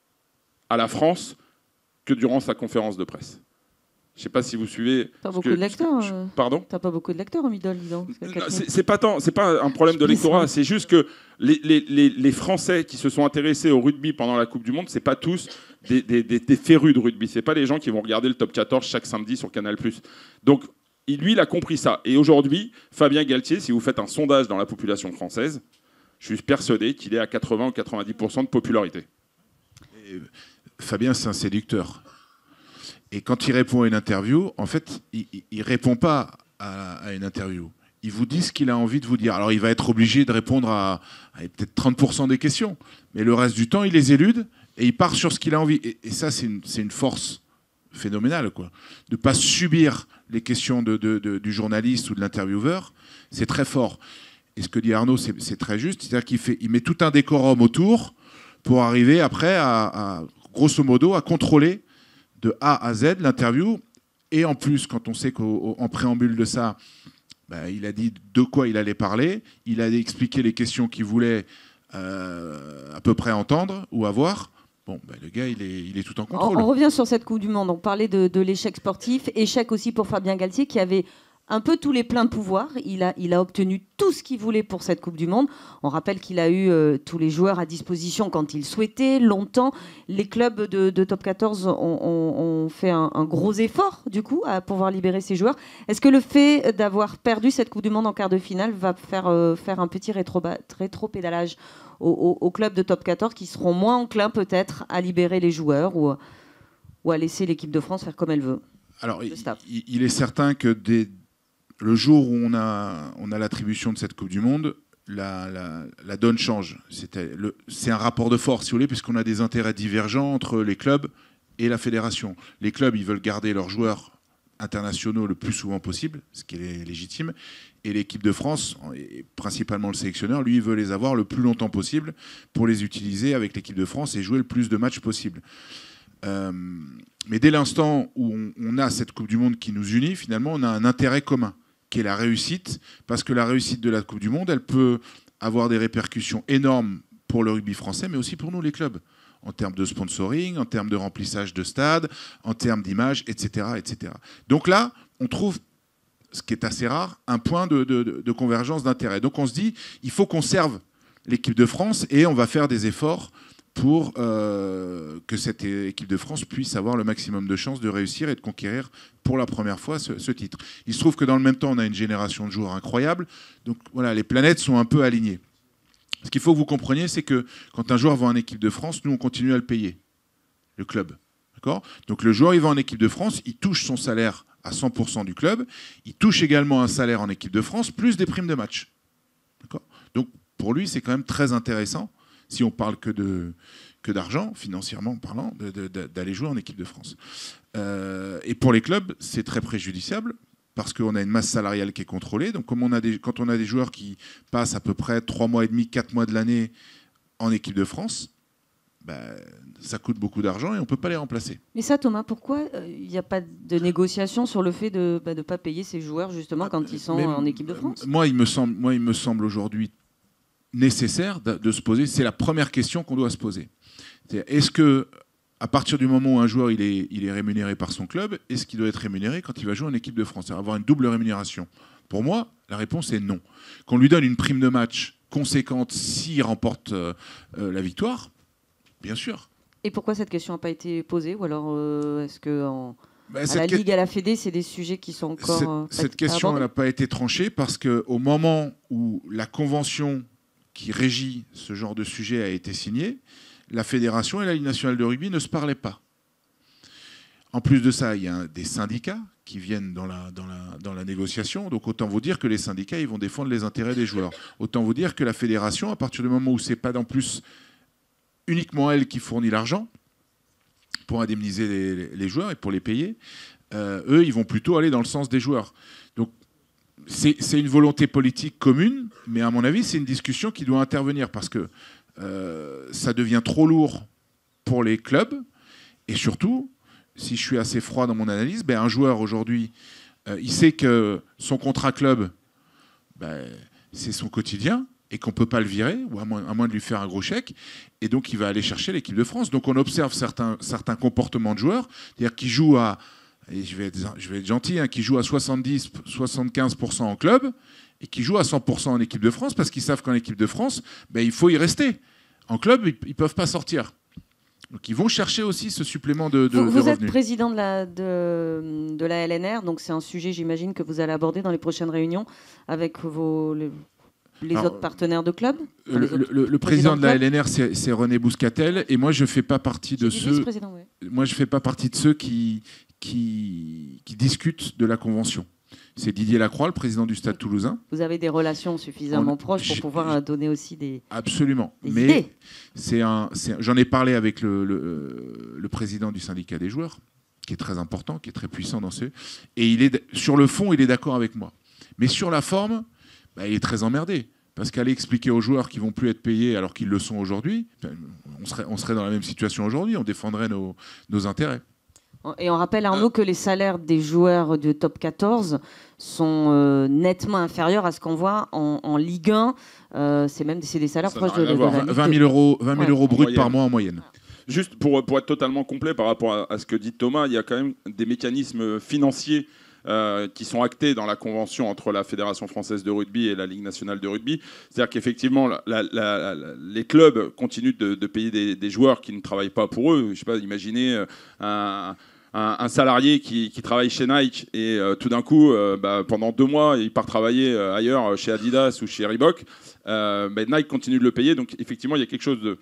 D: à la France que durant sa conférence de presse. Je ne sais pas si vous suivez...
C: T'as beaucoup de lecteurs.
D: Pardon ?
C: T'as pas beaucoup de lecteurs au Middle, dis donc.
D: C'est pas un problème de lectorat, c'est juste que les Français qui se sont intéressés au rugby pendant la Coupe du Monde, c'est pas tous des férus de rugby. C'est pas les gens qui vont regarder le top 14 chaque samedi sur Canal+. Donc, lui, il a compris ça. Et aujourd'hui, Fabien Galtier, si vous faites un sondage dans la population française, je suis persuadé qu'il est à 80 ou 90% de popularité.
F: Et Fabien, c'est un séducteur. Et quand il répond à une interview, en fait, il ne répond pas à une interview. Il vous dit ce qu'il a envie de vous dire. Alors, il va être obligé de répondre à peut-être 30% des questions. Mais le reste du temps, il les élude et il part sur ce qu'il a envie. Et ça, c'est une force phénoménale, quoi. De ne pas subir les questions du journaliste ou de l'intervieweur, c'est très fort. Et ce que dit Arnaud, c'est très juste. C'est-à-dire qu'il met tout un décorum autour pour arriver après à grosso modo, à contrôler de A à Z l'interview. Et en plus, quand on sait qu'en préambule de ça, il a dit de quoi il allait parler, il a expliqué les questions qu'il voulait à peu près entendre ou avoir. Bon, le gars, il est tout en contrôle.
C: On revient sur cette Coupe du Monde. On parlait de l'échec sportif. Échec aussi pour Fabien Galtier, qui avait un peu tous les pleins pouvoirs. Il a obtenu tout ce qu'il voulait pour cette Coupe du Monde. On rappelle qu'il a eu tous les joueurs à disposition quand il souhaitait, longtemps. Les clubs de Top 14 ont fait un gros effort, du coup, à pouvoir libérer ces joueurs. Est-ce que le fait d'avoir perdu cette Coupe du Monde en quart de finale va faire un petit rétropédalage aux clubs de Top 14 qui seront moins enclins peut-être à libérer les joueurs ou à laisser l'équipe de France faire comme elle veut?
F: Alors, il est certain que le jour où on a l'attribution de cette Coupe du Monde, la donne change. C'est un rapport de force, si vous voulez, puisqu'on a des intérêts divergents entre les clubs et la fédération. Les clubs, ils veulent garder leurs joueurs internationaux le plus souvent possible, ce qui est légitime. Et l'équipe de France, et principalement le sélectionneur, lui, il veut les avoir le plus longtemps possible pour les utiliser avec l'équipe de France et jouer le plus de matchs possible. Mais dès l'instant où on a cette Coupe du Monde qui nous unit, finalement, on a un intérêt commun, qui est la réussite, parce que la réussite de la Coupe du Monde, elle peut avoir des répercussions énormes pour le rugby français, mais aussi pour nous, les clubs, en termes de sponsoring, en termes de remplissage de stades, en termes d'image, etc., etc. Donc là, on trouve, ce qui est assez rare, un point de convergence d'intérêt. Donc on se dit, il faut qu'on serve l'équipe de France et on va faire des efforts pour que cette équipe de France puisse avoir le maximum de chances de réussir et de conquérir pour la première fois ce titre. Il se trouve que dans le même temps, on a une génération de joueurs incroyables. Donc voilà, les planètes sont un peu alignées. Ce qu'il faut que vous compreniez, c'est que quand un joueur va en équipe de France, nous, on continue à le payer, le club. D'accord ? Donc le joueur, il va en équipe de France, il touche son salaire à 100% du club, il touche également un salaire en équipe de France, plus des primes de match. D'accord ? Donc pour lui, c'est quand même très intéressant, si on parle que d'argent, financièrement parlant, d'aller jouer en équipe de France. Et pour les clubs, c'est très préjudiciable, parce qu'on a une masse salariale qui est contrôlée. Donc quand on a des joueurs qui passent à peu près 3 mois et demi, 4 mois de l'année en équipe de France, ça coûte beaucoup d'argent et on ne peut pas les remplacer.
C: Mais ça, Thomas, pourquoi il n'y a pas de négociation sur le fait de ne pas payer ces joueurs justement quand ils sont en équipe de France ?
F: Moi, il me semble aujourd'hui nécessaire de se poser, c'est la première question qu'on doit se poser. Est-ce que à partir du moment où un joueur il est rémunéré par son club, est-ce qu'il doit être rémunéré quand il va jouer en équipe de France, avoir une double rémunération? Pour moi, la réponse est non. Qu'on lui donne une prime de match conséquente s'il remporte la victoire, bien sûr.
C: Et pourquoi cette question n'a pas été posée? Ou alors est-ce que à la Ligue, à la Fédé, c'est des sujets qui sont encore...
F: Cette question n'a pas été tranchée parce qu'au moment où la convention qui régit ce genre de sujet a été signée, la fédération et la Ligue nationale de rugby ne se parlaient pas. En plus de ça, il y a des syndicats qui viennent dans la négociation. Donc autant vous dire que les syndicats ils vont défendre les intérêts des joueurs. Autant vous dire que la fédération, à partir du moment où c'est pas en plus uniquement elle qui fournit l'argent pour indemniser les joueurs et pour les payer, eux, ils vont plutôt aller dans le sens des joueurs. Donc c'est une volonté politique commune, mais à mon avis, c'est une discussion qui doit intervenir parce que ça devient trop lourd pour les clubs. Et surtout, si je suis assez froid dans mon analyse, un joueur aujourd'hui, il sait que son contrat club, c'est son quotidien et qu'on ne peut pas le virer, ou à moins de lui faire un gros chèque. Et donc, il va aller chercher l'équipe de France. Donc, on observe certains comportements de joueurs, c'est-à-dire qui jouent à, et je vais être gentil, qui jouent à 70-75% en club et qui jouent à 100% en équipe de France parce qu'ils savent qu'en équipe de France, il faut y rester. En club, ils ne peuvent pas sortir. Donc ils vont chercher aussi ce supplément de revenus.
C: Vous êtes président de la LNR, donc c'est un sujet, j'imagine, que vous allez aborder dans les prochaines réunions avec les autres partenaires de club.
F: Le président de la LNR, c'est René Bouscatel, et moi je ne fais pas partie de ceux. Moi je fais pas partie de ceux qui discutent de la convention. C'est Didier Lacroix, le président du Stade Toulousain.
C: Vous avez des relations suffisamment proches pour pouvoir donner aussi des
F: absolument.
C: Des
F: Mais
C: idées.
F: J'en ai parlé avec le président du syndicat des joueurs, qui est très important, qui est très puissant dans ce. Et sur le fond, il est d'accord avec moi. Mais sur la forme, il est très emmerdé. Parce qu'aller expliquer aux joueurs qu'ils ne vont plus être payés alors qu'ils le sont aujourd'hui, on serait dans la même situation aujourd'hui, on défendrait nos intérêts.
C: Et on rappelle, Arnaud, que les salaires des joueurs de top 14 sont nettement inférieurs à ce qu'on voit en Ligue 1. C'est des salaires proches de la Ligue
F: 20 000 euros bruts par mois en moyenne.
D: Juste pour être totalement complet par rapport à ce que dit Thomas, il y a quand même des mécanismes financiers qui sont actés dans la convention entre la Fédération française de rugby et la Ligue nationale de rugby. C'est-à-dire qu'effectivement, les clubs continuent de payer des joueurs qui ne travaillent pas pour eux. Je ne sais pas, imaginez un salarié qui travaille chez Nike et tout d'un coup, pendant 2 mois, il part travailler ailleurs, chez Adidas ou chez Reebok. Nike continue de le payer. Donc effectivement, il y a quelque chose de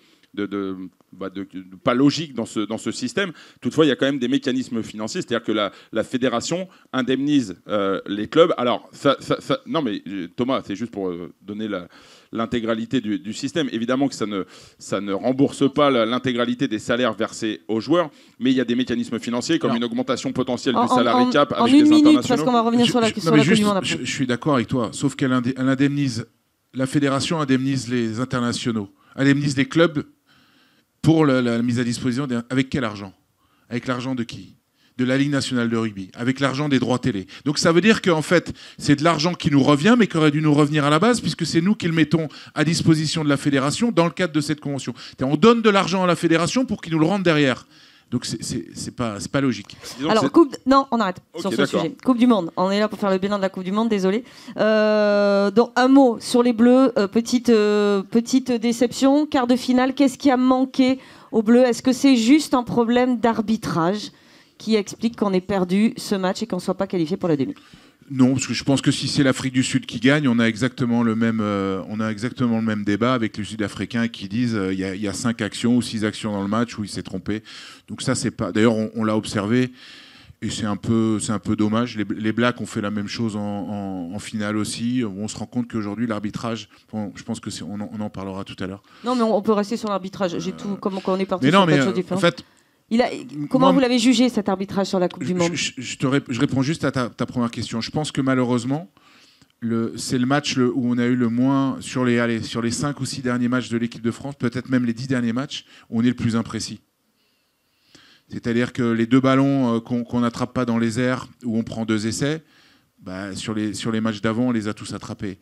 D: pas logique dans ce système. Toutefois, il y a quand même des mécanismes financiers, c'est-à-dire que la fédération indemnise les clubs. Alors, non, mais Thomas, c'est juste pour donner l'intégralité du système. Évidemment que ça ne rembourse pas l'intégralité des salaires versés aux joueurs, mais il y a des mécanismes financiers comme une augmentation potentielle du salary cap avec les internationaux.
C: Parce qu'on va revenir sur la Coupe du Monde après.
F: Je suis d'accord avec toi, sauf qu'elle indemnise, la fédération indemnise les internationaux, indemnise les clubs pour la mise à disposition. Avec quel argent? Avec l'argent de qui ? De la Ligue nationale de rugby, avec l'argent des droits télé. Donc ça veut dire qu'en fait, c'est de l'argent qui nous revient, mais qui aurait dû nous revenir à la base, puisque c'est nous qui le mettons à disposition de la fédération dans le cadre de cette convention. On donne de l'argent à la fédération pour qu'ils nous le rendent derrière. Donc c'est pas logique.
C: Alors non, on arrête sur ce sujet. Coupe du Monde. On est là pour faire le bilan de la Coupe du Monde. Désolé. Donc un mot sur les Bleus. Petite déception. Quart de finale. Qu'est-ce qui a manqué aux Bleus ? Est-ce que c'est juste un problème d'arbitrage qui explique qu'on ait perdu ce match et qu'on ne soit pas qualifié pour la demi ?
F: Non, parce que je pense que si c'est l'Afrique du Sud qui gagne, on a exactement le même débat avec les Sud-Africains qui disent il y a 5 actions ou 6 actions dans le match où il s'est trompé. Donc ça, c'est pas. D'ailleurs, on l'a observé et c'est un peu dommage. Les Blacks ont fait la même chose en finale aussi. On se rend compte qu'aujourd'hui, l'arbitrage. Bon, je pense que on en parlera tout à l'heure.
C: Non, mais on peut rester sur l'arbitrage. J'ai tout. Comment on est parti
F: mais
C: sur
F: non,
C: plein de
F: mais
C: choses différentes.
F: en fait.
C: Comment vous l'avez jugé cet arbitrage sur la Coupe du Monde ?
F: Je réponds juste à ta première question. Je pense que malheureusement, c'est le match où on a eu le moins, sur les 5 ou 6 derniers matchs de l'équipe de France, peut-être même les 10 derniers matchs, où on est le plus imprécis. C'est-à-dire que les 2 ballons qu'on n'attrape pas dans les airs, où on prend 2 essais, sur les matchs d'avant, on les a tous attrapés.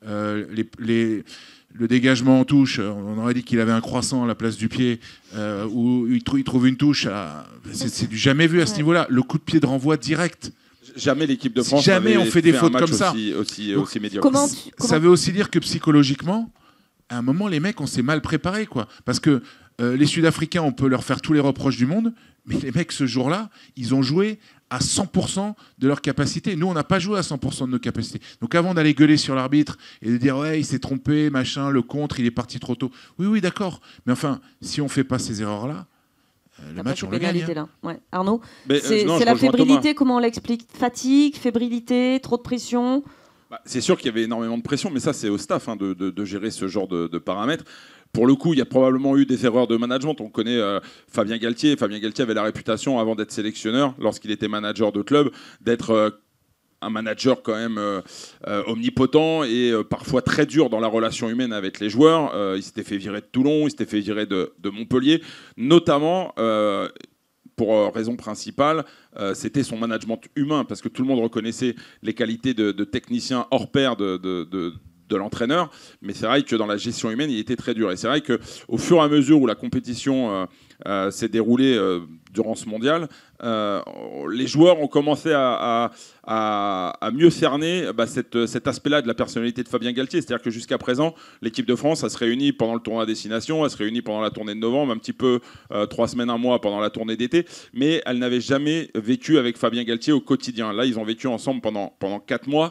F: Le dégagement en touche, on aurait dit qu'il avait un croissant à la place du pied, où il trouve une touche. C'est du jamais vu à ce niveau-là. Le coup de pied de renvoi direct.
D: Jamais l'équipe de France
F: jamais on fait des fautes comme ça.
D: Aussi médiocre.
F: Ça veut aussi dire que psychologiquement, à un moment, les mecs, on s'est mal préparés, quoi. Parce que les Sud-Africains, on peut leur faire tous les reproches du monde, mais les mecs, ce jour-là, ils ont joué à 100% de leur capacité. Nous, on n'a pas joué à 100% de nos capacités. Donc avant d'aller gueuler sur l'arbitre et de dire « ouais, il s'est trompé, machin, le contre, il est parti trop tôt ». Oui, d'accord. Mais enfin, si on ne fait pas ces erreurs-là, le match, on le gagne.
C: Là. Ouais. Arnaud, c'est la fébrilité, Thomas. Comment on l'explique ? Fatigue, fébrilité, trop de pression ?
D: C'est sûr qu'il y avait énormément de pression, mais ça, c'est au staff de gérer ce genre de paramètres. Pour le coup, il y a probablement eu des erreurs de management. On connaît Fabien Galtier. Fabien Galtier avait la réputation, avant d'être sélectionneur, lorsqu'il était manager de club, d'être un manager quand même omnipotent et parfois très dur dans la relation humaine avec les joueurs. Il s'était fait virer de Toulon, il s'était fait virer de Montpellier, notamment... pour raison principale, c'était son management humain, parce que tout le monde reconnaissait les qualités de technicien hors pair de l'entraîneur, mais c'est vrai que dans la gestion humaine, il était très dur. Et c'est vrai qu'au fur et à mesure où la compétition s'est déroulée durant ce mondial, les joueurs ont commencé à mieux cerner cet aspect-là de la personnalité de Fabien Galtier. C'est-à-dire que jusqu'à présent, l'équipe de France, elle se réunit pendant le tournoi à destination, elle se réunit pendant la tournée de novembre, un petit peu 3 semaines, 1 mois pendant la tournée d'été, mais elle n'avait jamais vécu avec Fabien Galtier au quotidien. Là, ils ont vécu ensemble pendant 4 mois.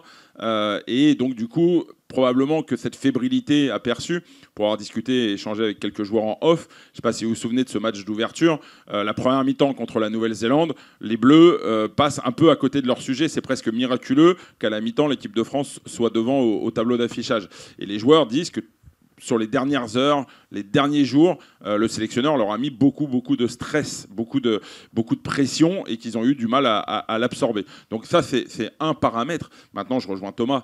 D: Et donc, du coup, probablement que cette fébrilité aperçue, pour avoir discuté et échangé avec quelques joueurs en off, je ne sais pas si vous vous souvenez de ce match d'ouverture, la première mi-temps contre la Nouvelle-Zélande, les Bleus passent un peu à côté de leur sujet. C'est presque miraculeux qu'à la mi-temps, l'équipe de France soit devant au tableau d'affichage. Et les joueurs disent que sur les dernières heures, les derniers jours, le sélectionneur leur a mis beaucoup de stress, beaucoup de pression, et qu'ils ont eu du mal à l'absorber. Donc ça, c'est un paramètre. Maintenant, je rejoins Thomas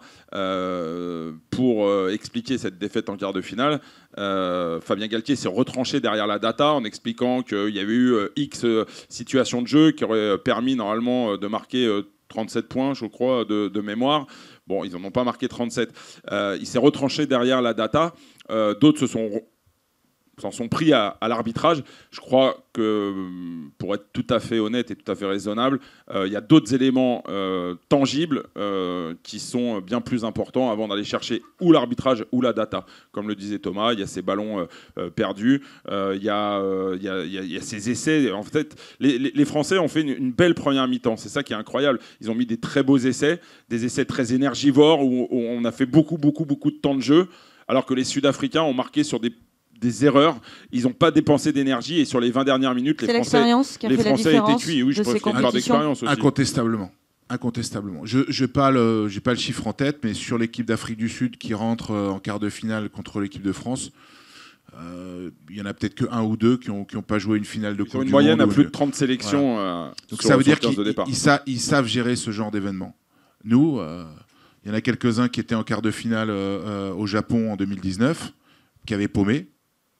D: pour expliquer cette défaite en quart de finale. Fabien Galtier s'est retranché derrière la data en expliquant qu'il y avait eu X situations de jeu qui auraient permis normalement de marquer 37 points, je crois, de mémoire. Bon, ils n'en ont pas marqué 37. Il s'est retranché derrière la data. D'autres s'en sont pris à l'arbitrage. Je crois que, pour être tout à fait honnête et tout à fait raisonnable, il y a d'autres éléments tangibles qui sont bien plus importants avant d'aller chercher ou l'arbitrage ou la data. Comme le disait Thomas, il y a ces ballons perdus, il y a ces essais. En fait, les Français ont fait une belle première mi-temps. C'est ça qui est incroyable. Ils ont mis des très beaux essais, des essais très énergivores où on a fait beaucoup de temps de jeu, alors que les Sud-Africains ont marqué sur des erreurs, ils n'ont pas dépensé d'énergie, et sur les 20 dernières minutes, les Français étaient cuits. Oui, je pense qu'il y a une part d'expérience aussi.
F: Incontestablement. Je n'ai pas le chiffre en tête, mais sur l'équipe d'Afrique du Sud qui rentre en quart de finale contre l'équipe de France, il y en a peut-être que 1 ou 2 qui n'ont pas joué une finale de Coupe du Monde.
D: Une moyenne à plus de 30 sélections. Voilà.
F: Donc ça veut dire qu'ils savent gérer ce genre d'événement. Nous, il y en a quelques-uns qui étaient en quart de finale au Japon en 2019, qui avaient paumé.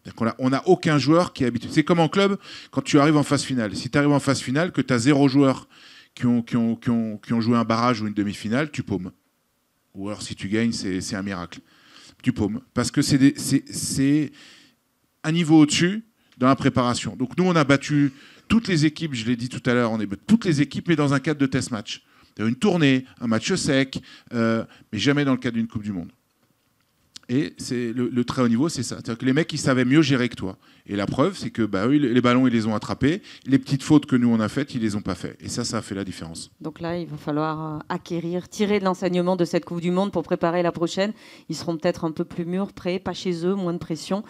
F: On n'a aucun joueur qui est habitué. C'est comme en club, quand tu arrives en phase finale. Si tu arrives en phase finale, que tu as 0 joueurs qui ont joué un barrage ou une demi-finale, tu paumes. Ou alors si tu gagnes, c'est un miracle. Tu paumes. Parce que c'est un niveau au-dessus dans la préparation. Donc nous, on a battu toutes les équipes, je l'ai dit tout à l'heure, on est toutes les équipes, mais dans un cadre de test match. Une tournée, un match sec, mais jamais dans le cadre d'une Coupe du Monde. Et c'est le très haut niveau, c'est ça. C'est-à-dire que les mecs, ils savaient mieux gérer que toi. Et la preuve, c'est que eux, les ballons, ils les ont attrapés. Les petites fautes que nous, on a faites, ils les ont pas fait. Et ça a fait la différence.
C: Donc là, il va falloir tirer de l'enseignement de cette Coupe du Monde pour préparer la prochaine. Ils seront peut-être un peu plus mûrs, prêts, pas chez eux, moins de pression.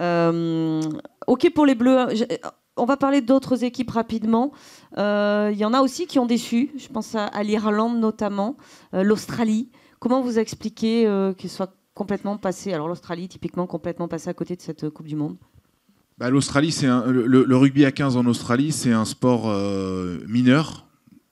C: OK pour les Bleus. On va parler d'autres équipes rapidement. Il y en a aussi qui ont déçu. Je pense à l'Irlande notamment, l'Australie. Comment vous expliquez qu'ils soient complètement passé, alors l'Australie typiquement complètement passée à côté de cette Coupe du Monde?
F: L'Australie, le rugby à 15 en Australie, c'est un sport mineur,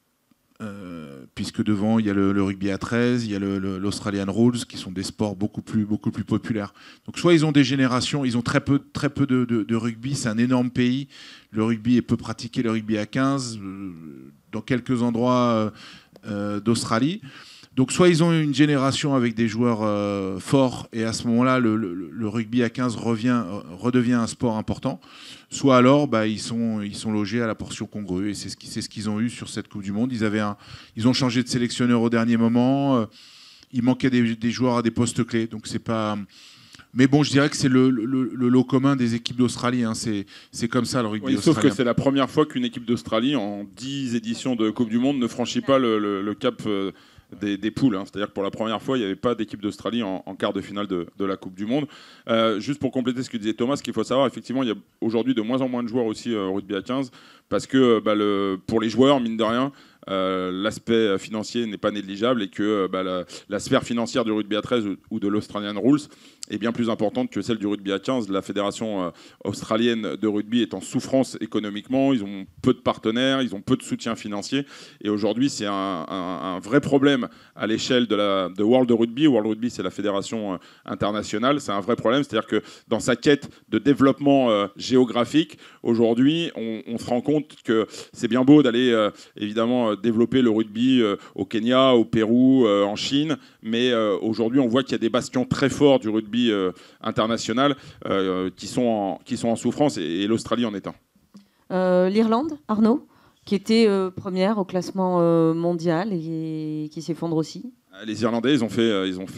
F: puisque devant il y a le rugby à 13, il y a l'Australian Rules, qui sont des sports beaucoup plus populaires. Donc soit ils ont des générations, ils ont très peu de rugby, c'est un énorme pays, le rugby est peu pratiqué, le rugby à 15, dans quelques endroits d'Australie. Donc soit ils ont une génération avec des joueurs forts et à ce moment-là le rugby à 15 redevient un sport important, soit alors ils sont logés à la portion congrue et c'est ce qu'ils ont eu sur cette Coupe du Monde. Ils ont changé de sélectionneur au dernier moment, il manquait des joueurs à des postes clés, donc c'est pas. Mais bon, je dirais que c'est le lot commun des équipes d'Australie. Hein. C'est comme ça le rugby australien.
D: Sauf que c'est la première fois qu'une équipe d'Australie, en 10 éditions de Coupe du Monde, ne franchit pas le cap des poules. Hein. C'est-à-dire que pour la première fois, il n'y avait pas d'équipe d'Australie en quart de finale de la Coupe du Monde. Juste pour compléter ce que disait Thomas, ce qu'il faut savoir, effectivement, il y a aujourd'hui de moins en moins de joueurs aussi au rugby à 15, parce que pour les joueurs, mine de rien, l'aspect financier n'est pas négligeable et que la sphère financière du rugby à 13 ou de l'Australian Rules est bien plus importante que celle du rugby à 15. La fédération australienne de rugby est en souffrance économiquement, ils ont peu de partenaires, ils ont peu de soutien financier et aujourd'hui c'est un vrai problème à l'échelle de World Rugby. World Rugby, c'est la fédération internationale, c'est un vrai problème, c'est-à-dire que dans sa quête de développement géographique, aujourd'hui on se rend compte que c'est bien beau d'aller évidemment développer le rugby au Kenya, au Pérou, en Chine, mais aujourd'hui on voit qu'il y a des bastions très forts du rugby international qui sont en souffrance et l'Australie en est un.
C: L'Irlande, Arnaud, qui était première au classement mondial et qui s'effondre aussi.
D: Les Irlandais, ils ont fait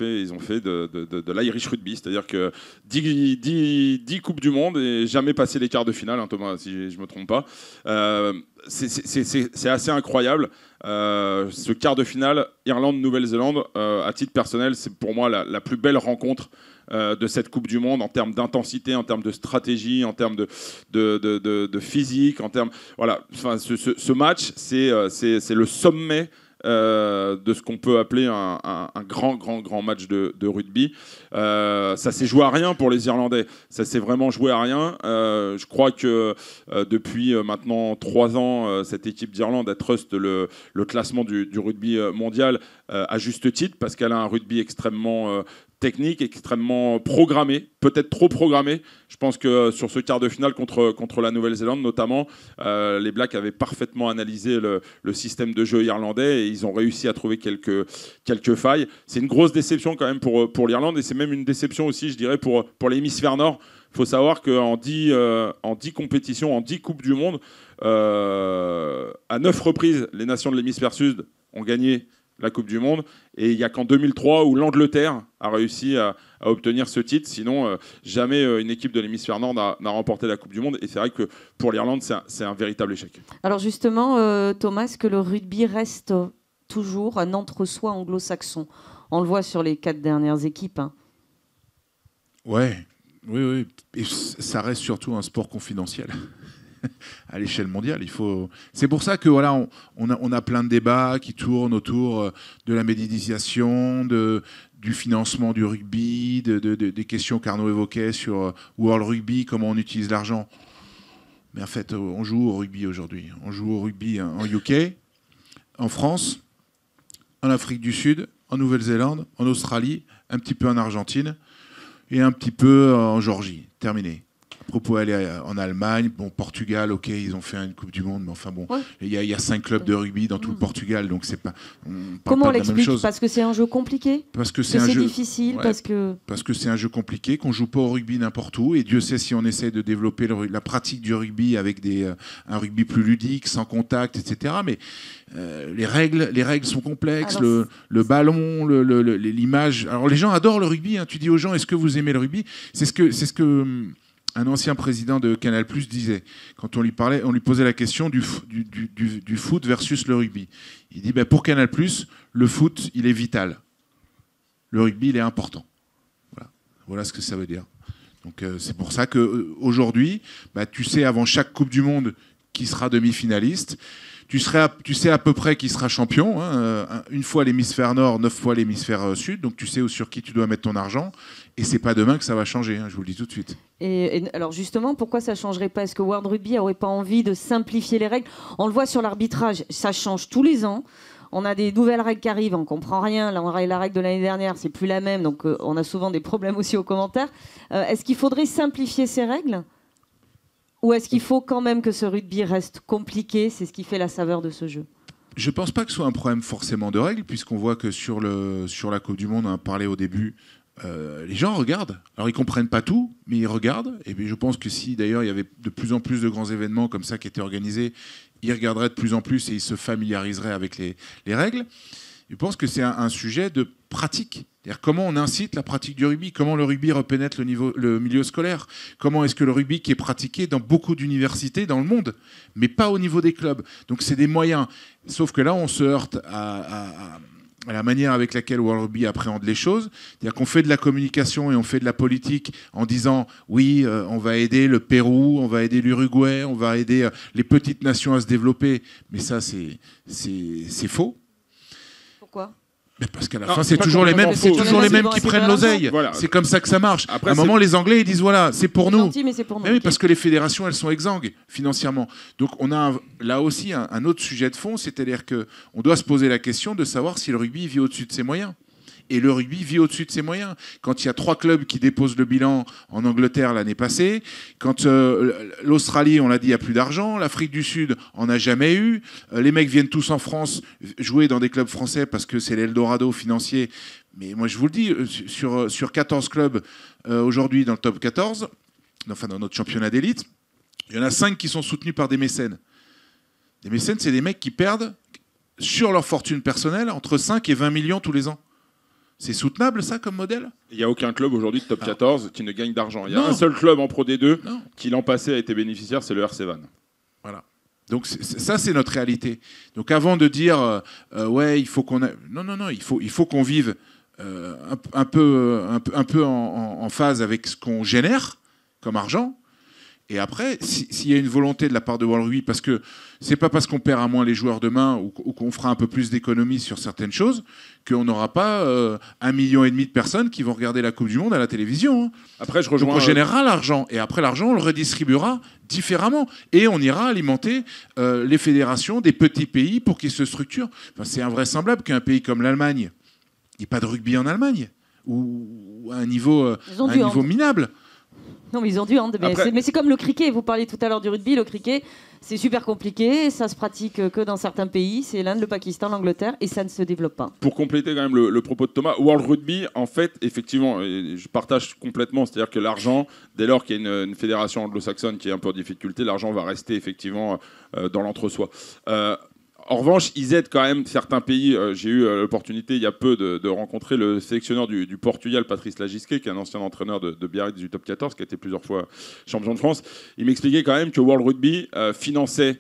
D: de l'Irish rugby, c'est-à-dire que 10 Coupes du Monde et jamais passé les quarts de finale, hein, Thomas, si je ne me trompe pas. C'est assez incroyable. Ce quart de finale, Irlande-Nouvelle-Zélande, à titre personnel, c'est pour moi la plus belle rencontre de cette Coupe du Monde en termes d'intensité, en termes de stratégie, en termes de physique, en termes voilà. Enfin, ce match, c'est le sommet de ce qu'on peut appeler un grand match de rugby. Ça s'est joué à rien pour les Irlandais. Ça s'est vraiment joué à rien. Je crois que depuis maintenant 3 ans, cette équipe d'Irlande truste le classement du rugby mondial à juste titre parce qu'elle a un rugby extrêmement technique, extrêmement programmé, peut-être trop programmé. Je pense que sur ce quart de finale contre la Nouvelle-Zélande notamment, les Blacks avaient parfaitement analysé le système de jeu irlandais et ils ont réussi à trouver quelques failles. C'est une grosse déception quand même pour l'Irlande et c'est même une déception aussi, je dirais, pour l'hémisphère nord. Il faut savoir qu'en 10 compétitions, en 10 Coupes du Monde, à 9 reprises, les nations de l'hémisphère sud ont gagné la Coupe du Monde. Et il n'y a qu'en 2003 où l'Angleterre a réussi à obtenir ce titre. Sinon, jamais une équipe de l'hémisphère nord n'a remporté la Coupe du Monde. Et c'est vrai que pour l'Irlande, c'est un véritable échec.
C: Alors justement, Thomas, est-ce que le rugby reste toujours un entre-soi anglo-saxon? On le voit sur les 4 dernières équipes. Hein.
F: Oui. Et ça reste surtout un sport confidentiel. À l'échelle mondiale, c'est pour ça que voilà, on a plein de débats qui tournent autour de la médiatisation, du financement du rugby, des questions qu'Arnaud évoquait sur World Rugby, comment on utilise l'argent. Mais en fait, on joue au rugby aujourd'hui. On joue au rugby en UK, en France, en Afrique du Sud, en Nouvelle-Zélande, en Australie, un petit peu en Argentine et un petit peu en Géorgie. Terminé. propos aller en Allemagne, bon, Portugal, ok, ils ont fait une Coupe du Monde, mais enfin bon,
C: Ouais.
F: il y a 5 clubs de rugby dans tout le Portugal, donc c'est pas. On parle
C: Comment
F: pas
C: on
F: de la même
C: l'explique?
F: chose.
C: Parce que c'est un jeu compliqué,
F: Parce que
C: que
F: c'est un
C: c'est
F: jeu.
C: difficile,
F: Ouais.
C: parce que...
F: Parce que c'est un jeu compliqué, qu'on joue pas au rugby n'importe où, et Dieu sait si on essaie de développer la pratique du rugby avec un rugby plus ludique, sans contact, etc. Mais les règles sont complexes,
C: Alors,
F: le ballon, l'image. Alors les gens adorent le rugby. Hein. Tu dis aux gens, est-ce que vous aimez le rugby? C'est ce que un ancien président de Canal+ disait quand on lui parlait, on lui posait la question du foot versus le rugby. Il dit, pour Canal+, le foot, il est vital. Le rugby, il est important. Voilà ce que ça veut dire. Donc c'est pour ça qu'aujourd'hui, tu sais avant chaque Coupe du Monde qui sera demi-finaliste. Tu sais à peu près qui sera champion. Hein, une fois l'hémisphère nord, 9 fois l'hémisphère sud. Donc tu sais sur qui tu dois mettre ton argent. Et c'est pas demain que ça va changer, hein, je vous le dis tout de suite.
C: Et alors justement, pourquoi ça ne changerait pas? Est-ce que World Rugby n'aurait pas envie de simplifier les règles? On le voit sur l'arbitrage, ça change tous les ans. On a des nouvelles règles qui arrivent, on ne comprend rien. La règle de l'année dernière, c'est plus la même. Donc on a souvent des problèmes aussi aux commentaires. Est-ce qu'il faudrait simplifier ces règles? Ou est-ce qu'il faut quand même que ce rugby reste compliqué? C'est ce qui fait la saveur de ce jeu.
F: Je ne pense pas que ce soit un problème forcément de règles, puisqu'on voit que sur la Coupe du Monde, on en a parlé au début, les gens regardent. Alors ils ne comprennent pas tout, mais ils regardent. Et puis, je pense que si d'ailleurs il y avait de plus en plus de grands événements comme ça qui étaient organisés, ils regarderaient de plus en plus et ils se familiariseraient avec les règles. Je pense que c'est un sujet de pratique. C'est-à-dire comment on incite la pratique du rugby, comment le rugby repénètre le milieu scolaire, comment est-ce que le rugby qui est pratiqué dans beaucoup d'universités dans le monde, mais pas au niveau des clubs. Donc c'est des moyens. Sauf que là, on se heurte à la manière avec laquelle World Rugby appréhende les choses. C'est-à-dire qu'on fait de la communication et on fait de la politique en disant oui, on va aider le Pérou, on va aider l'Uruguay, on va aider les petites nations à se développer. Mais ça, c'est faux.
C: Pourquoi?
F: Parce qu'à la fin, c'est toujours les mêmes qui prennent l'oseille.
E: Voilà.
F: C'est comme ça que ça marche.
E: Après,
F: à un moment, les Anglais, ils disent voilà, c'est pour nous.
C: Gentil, mais c'est pour nous.
F: Mais oui, parce que les fédérations, elles sont exsangues financièrement. Donc, on a là aussi un autre sujet de fond, c'est-à-dire qu'on doit se poser la question de savoir si le rugby vit au-dessus de ses moyens. Et le rugby vit au-dessus de ses moyens. Quand il y a 3 clubs qui déposent le bilan en Angleterre l'année passée, quand l'Australie, on l'a dit, il n'y a plus d'argent, l'Afrique du Sud en a jamais eu, les mecs viennent tous en France jouer dans des clubs français parce que c'est l'Eldorado financier. Mais moi, je vous le dis, sur 14 clubs aujourd'hui dans le top 14, enfin dans notre championnat d'élite, il y en a 5 qui sont soutenus par des mécènes. Des mécènes, c'est des mecs qui perdent sur leur fortune personnelle entre 5 et 20 millions tous les ans. C'est soutenable, ça, comme modèle?
E: Il n'y a aucun club aujourd'hui de top 14 qui ne gagne d'argent. Il y a
F: Non.
E: un seul club en Pro D2
F: Non.
E: qui l'an passé a été bénéficiaire, c'est le RC Vannes.
F: Voilà. Donc ça, c'est notre réalité. Donc avant de dire ouais, il faut qu'on non, il faut qu'on vive un peu en phase avec ce qu'on génère comme argent. Et après, s'il y a une volonté de la part de World Rugby, parce que c'est pas parce qu'on perd à moins les joueurs demain ou qu'on fera un peu plus d'économies sur certaines choses qu'on n'aura pas 1,5 million de personnes qui vont regarder la Coupe du Monde à la télévision. Hein.
E: Après, je
F: Donc
E: rejoins.
F: on générera l'argent et après l'argent on le redistribuera différemment et on ira alimenter les fédérations des petits pays pour qu'ils se structurent. Enfin, c'est invraisemblable qu'un pays comme l'Allemagne, il n'y ait pas de rugby en Allemagne ou à un niveau minable.
C: Non, mais ils ont du hand. Mais c'est comme le cricket. Vous parliez tout à l'heure du rugby. Le cricket, c'est super compliqué. Ça se pratique que dans certains pays. C'est l'Inde, le Pakistan, l'Angleterre. Et ça ne se développe pas.
E: Pour compléter quand même le propos de Thomas, World Rugby, en fait, effectivement, et je partage complètement, c'est-à-dire que l'argent, dès lors qu'il y a une fédération anglo-saxonne qui est un peu en difficulté, l'argent va rester effectivement dans l'entre-soi. En revanche, ils aident quand même certains pays. J'ai eu l'opportunité il y a peu de rencontrer le sélectionneur du Portugal, Patrice Lagisquet, qui est un ancien entraîneur de Biarritz du top 14, qui a été plusieurs fois champion de France. Il m'expliquait quand même que World Rugby finançait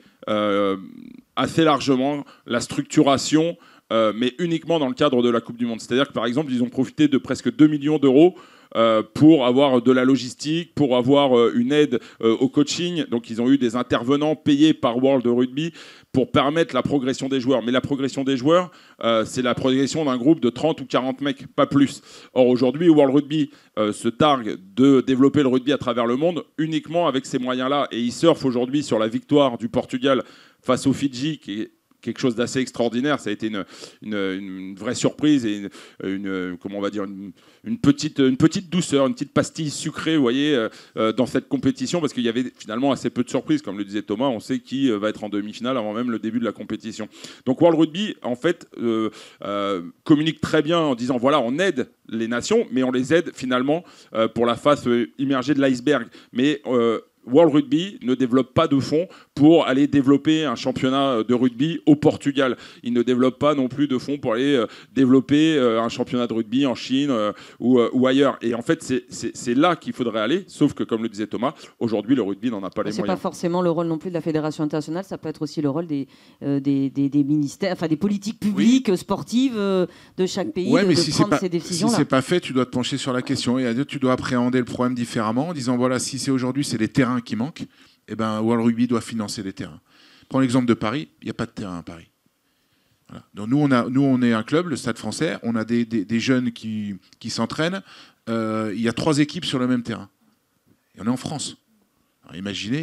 E: assez largement la structuration, mais uniquement dans le cadre de la Coupe du Monde. C'est-à-dire que par exemple, ils ont profité de presque 2 millions d'euros pour avoir de la logistique, pour avoir une aide au coaching. Donc ils ont eu des intervenants payés par World Rugby pour permettre la progression des joueurs. Mais la progression des joueurs, c'est la progression d'un groupe de 30 ou 40 mecs, pas plus. Or aujourd'hui, World Rugby se targue de développer le rugby à travers le monde uniquement avec ces moyens-là. Et ils surfent aujourd'hui sur la victoire du Portugal face aux Fidji, qui est quelque chose d'assez extraordinaire. Ça a été une vraie surprise et comment on va dire, une petite douceur, une petite pastille sucrée, vous voyez, dans cette compétition, parce qu'il y avait finalement assez peu de surprises. Comme le disait Thomas, on sait qui va être en demi-finale avant même le début de la compétition. Donc World Rugby, en fait, communique très bien en disant, voilà, on aide les nations, mais on les aide finalement pour la face immergée de l'iceberg. Mais World Rugby ne développe pas de fonds pour aller développer un championnat de rugby au Portugal. Il ne développe pas non plus de fonds pour aller développer un championnat de rugby en Chine ou ailleurs. Et en fait, c'est là qu'il faudrait aller, sauf que, comme le disait Thomas, aujourd'hui, le rugby n'en a pas les moyens.
C: C'est pas forcément le rôle non plus de la Fédération internationale, ça peut être aussi le rôle des ministères, enfin des politiques publiques, sportives de chaque pays,
F: mais
C: de prendre ces décisions-là.
F: Si c'est pas fait, tu dois te pencher sur la question et tu dois appréhender le problème différemment en disant, voilà, si c'est aujourd'hui, c'est les terrains qui manquent, eh ben, World Rugby doit financer les terrains. Prends l'exemple de Paris, il n'y a pas de terrain à Paris. Voilà. Donc nous, on est un club, le Stade Français, on a des jeunes qui s'entraînent, il y a 3 équipes sur le même terrain. Et on est en France. Alors imaginez,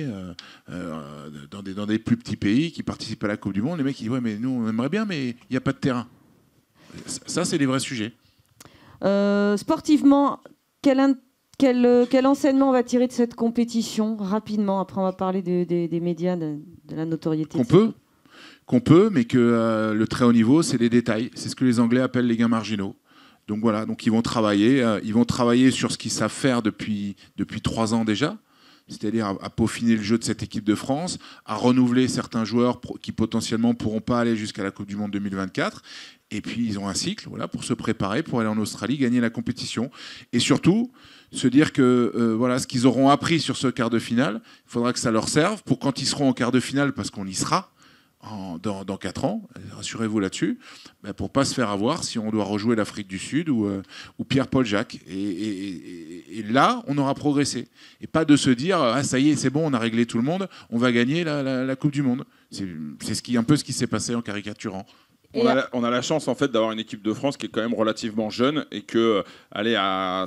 F: dans des plus petits pays qui participent à la Coupe du Monde, les mecs ils disent, ouais, mais nous on aimerait bien, mais il n'y a pas de terrain. Ça, c'est des vrais sujets.
C: Sportivement, quel enseignement on va tirer de cette compétition rapidement? Après, on va parler des médias, de la notoriété.
F: Qu'on peut, mais que le très haut niveau, c'est les détails. C'est ce que les Anglais appellent les gains marginaux. Donc voilà, donc ils vont travailler sur ce qu'ils savent faire depuis 3 ans déjà, c'est-à-dire à peaufiner le jeu de cette équipe de France, à renouveler certains joueurs qui potentiellement ne pourront pas aller jusqu'à la Coupe du Monde 2024. Et puis ils ont un cycle, voilà, pour se préparer, pour aller en Australie, gagner la compétition. Et surtout, se dire que voilà, ce qu'ils auront appris sur ce quart de finale, il faudra que ça leur serve pour quand ils seront en quart de finale, parce qu'on y sera dans 4 ans, rassurez-vous là-dessus, pour ne pas se faire avoir si on doit rejouer l'Afrique du Sud ou Pierre-Paul Jacques. Et là, on aura progressé. Et pas de se dire, ah, ça y est, c'est bon, on a réglé tout le monde, on va gagner la Coupe du Monde. C'est un peu ce qui s'est passé en caricaturant.
E: On a la chance en fait d'avoir une équipe de France qui est quand même relativement jeune et que à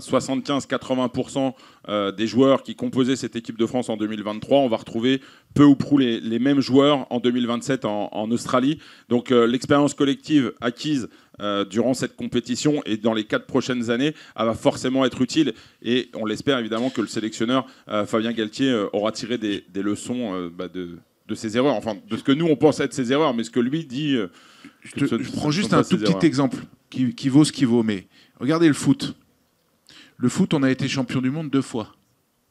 E: 75-80% des joueurs qui composaient cette équipe de France en 2023, on va retrouver peu ou prou les mêmes joueurs en 2027 en Australie. Donc l'expérience collective acquise durant cette compétition et dans les 4 prochaines années, elle va forcément être utile. Et on l'espère évidemment que le sélectionneur Fabien Galtier aura tiré des leçons de ses erreurs, enfin de ce que nous on pense être ses erreurs, mais ce que lui dit.
F: Je prends juste un tout petit exemple qui vaut ce qu'il vaut, mais regardez le foot. Le foot, on a été champion du monde 2 fois. D'accord ?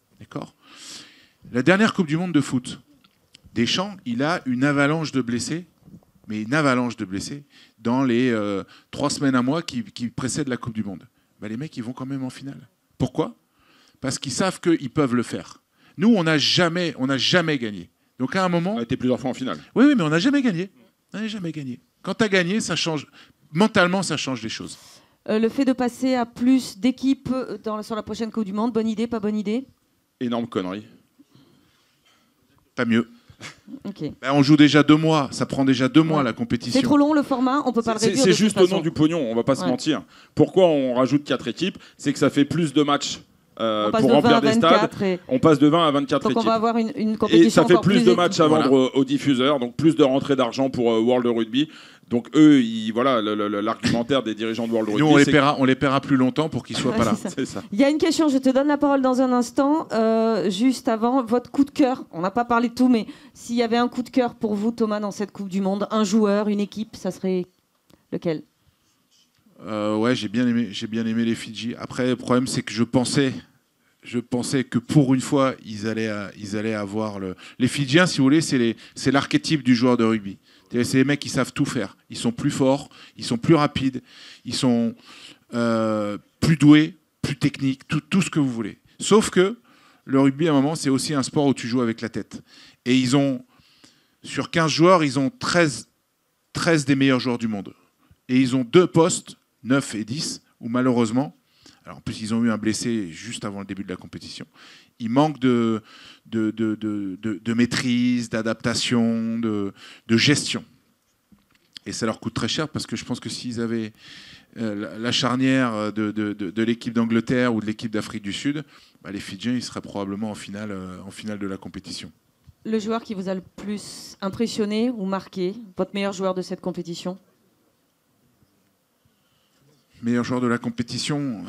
F: La dernière Coupe du Monde de foot, Deschamps, il a une avalanche de blessés, mais une avalanche de blessés, dans les 3 semaines à mois qui précèdent la Coupe du Monde. Les mecs, ils vont quand même en finale. Pourquoi ? Parce qu'ils savent qu'ils peuvent le faire. Nous, on n'a jamais gagné. Donc à un moment...
E: On a été plusieurs fois en finale.
F: Oui, mais on n'a jamais gagné. On n'a jamais gagné. Quand tu as gagné, ça change. Mentalement, ça change les choses.
C: Le fait de passer à plus d'équipes sur la prochaine Coupe du Monde, bonne idée, pas bonne idée?
E: Énorme connerie.
F: Pas mieux.
C: Okay.
F: On joue déjà 2 mois. Ça prend déjà 2 mois la compétition.
C: C'est trop long le format, on peut pas le réduire.
E: C'est juste au nom du pognon, on va pas se mentir. Pourquoi on rajoute 4 équipes? C'est que ça fait plus de matchs. Pour remplir des stades, on passe de 20 à 24 équipes.
C: Donc on va avoir une compétition.
E: Et ça fait plus de matchs à vendre
F: voilà.
E: aux diffuseurs, donc plus de rentrées d'argent pour World Rugby. Donc eux, voilà, l'argumentaire des dirigeants de World Rugby.
F: Nous, on les paiera plus longtemps pour qu'ils soient pas là.
E: C'est ça.
C: Il y a une question, je te donne la parole dans un instant. Juste avant, votre coup de cœur. On n'a pas parlé de tout, mais s'il y avait un coup de cœur pour vous, Thomas, dans cette Coupe du Monde, un joueur, une équipe, ça serait lequel?
F: Ouais, j'ai bien aimé les Fidji. Après, le problème, c'est que je pensais que pour une fois, ils allaient avoir les Fidjiens, si vous voulez, c'est l'archétype du joueur de rugby. C'est les mecs qui savent tout faire. Ils sont plus forts, ils sont plus rapides, ils sont plus doués, plus techniques, tout ce que vous voulez. Sauf que le rugby, à un moment, c'est aussi un sport où tu joues avec la tête. Et sur 15 joueurs, ils ont 13 des meilleurs joueurs du monde. Et ils ont 2 postes, 9 et 10, où malheureusement, alors en plus ils ont eu un blessé juste avant le début de la compétition, il manque de maîtrise, d'adaptation, de gestion. Et ça leur coûte très cher parce que je pense que s'ils avaient la charnière de l'équipe d'Angleterre ou de l'équipe d'Afrique du Sud, les Fidjiens ils seraient probablement en finale de la compétition.
C: Le joueur qui vous a le plus impressionné ou marqué, votre meilleur joueur de cette compétition?
F: Meilleur joueur de la compétition,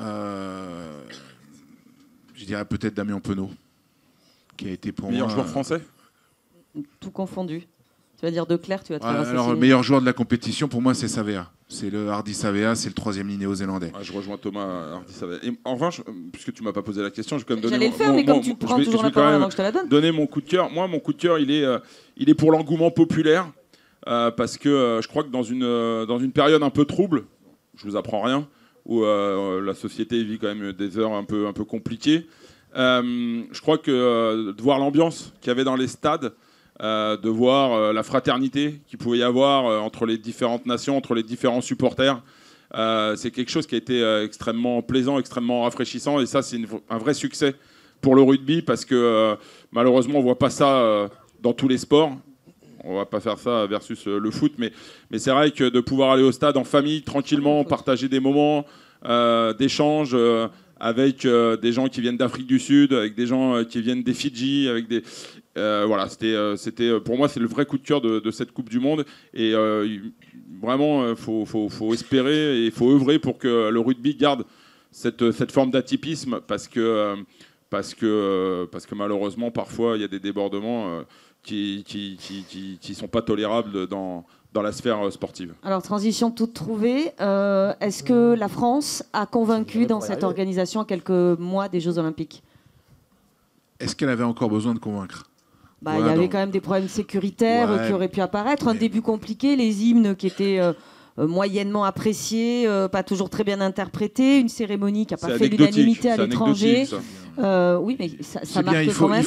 F: je dirais peut-être Damien Penaud, qui a été pour
E: Meilleur
F: moi...
E: joueur français?
C: Tout confondu. Tu vas dire de Clerc, tu vas te faire
F: Alors,
C: assassiner.
F: le meilleur joueur de la compétition, pour moi, c'est Savea. C'est le Hardy Savea, c'est le 3e ligne néo-zélandais.
E: Je rejoins Thomas Hardy Savea. Et en revanche, puisque tu m'as pas posé la question, je vais quand même donner.
C: J'allais le faire, mais comme tu prends toujours la parole avant que je te la donne.
E: Donner mon coup de cœur. Moi, mon coup de cœur, il est pour l'engouement populaire, parce que je crois que dans une période un peu trouble, je vous apprends rien, où la société vit quand même des heures un peu compliquées. Je crois que de voir l'ambiance qu'il y avait dans les stades, de voir la fraternité qu'il pouvait y avoir entre les différentes nations, entre les différents supporters, c'est quelque chose qui a été extrêmement plaisant, extrêmement rafraîchissant, et ça c'est un vrai succès pour le rugby, parce que malheureusement on voit pas ça dans tous les sports. On va pas faire ça versus le foot, mais c'est vrai que de pouvoir aller au stade en famille, tranquillement, partager des moments d'échange avec des gens qui viennent d'Afrique du Sud, avec des gens qui viennent des Fidji, avec des... voilà, c'était pour moi, c'est le vrai coup de cœur de cette Coupe du Monde. Et vraiment, faut espérer et il faut œuvrer pour que le rugby garde cette forme d'atypisme, parce que malheureusement, parfois, il y a des débordements qui sont pas tolérables dans la sphère sportive.
C: Alors, transition toute trouvée. Est-ce que la France a convaincu dans cette organisation à quelques mois des Jeux Olympiques?
F: Est-ce qu'elle avait encore besoin de convaincre?
C: Il y avait quand même des problèmes sécuritaires qui auraient pu apparaître. Un début compliqué, les hymnes qui étaient moyennement appréciés, pas toujours très bien interprétés, une cérémonie qui n'a pas fait l'unanimité à l'étranger. Oui, mais ça marque
F: bien,
C: quand même.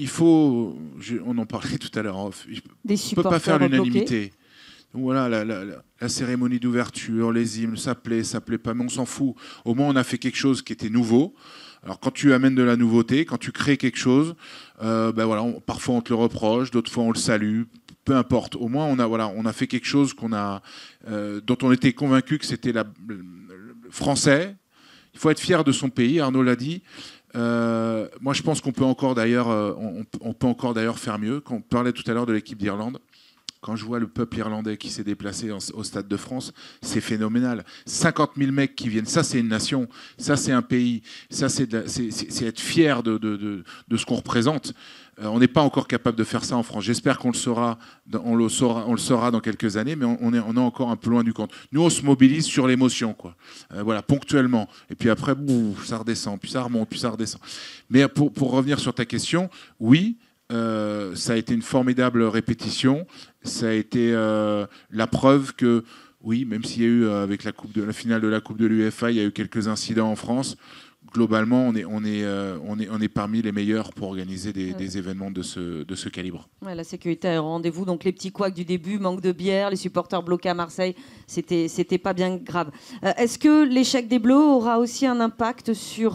F: On en parlait tout à l'heure. On
C: ne
F: peut pas faire l'unanimité. Voilà, la cérémonie d'ouverture, les hymnes, ça plaît pas, mais on s'en fout. Au moins, on a fait quelque chose qui était nouveau. Alors, quand tu amènes de la nouveauté, quand tu crées quelque chose, parfois on te le reproche, d'autres fois on le salue, peu importe. Au moins, on a fait quelque chose dont on était convaincu que c'était français. Il faut être fier de son pays, Arnaud l'a dit. Moi, je pense qu'on peut encore d'ailleurs faire mieux. Quand on parlait tout à l'heure de l'équipe d'Irlande, quand je vois le peuple irlandais qui s'est déplacé au Stade de France, c'est phénoménal. 50 000 mecs qui viennent, ça c'est une nation, ça c'est un pays, ça c'est être fier de ce qu'on représente. On n'est pas encore capable de faire ça en France. J'espère qu'on le saura, on le saura dans quelques années, mais on est encore un peu loin du compte. Nous, on se mobilise sur l'émotion, quoi. Ponctuellement. Et puis après, ça redescend, puis ça remonte, puis ça redescend. Mais pour revenir sur ta question, oui. Ça a été une formidable répétition. Ça a été la preuve que, oui, même s'il y a eu, avec la finale de la Coupe de l'UEFA, il y a eu quelques incidents en France, globalement, on est parmi les meilleurs pour organiser des événements de ce calibre.
C: Ouais, la sécurité est au rendez-vous. Donc les petits couacs du début, manque de bière, les supporters bloqués à Marseille, c'était pas bien grave. Est-ce que l'échec des Bleus aura aussi un impact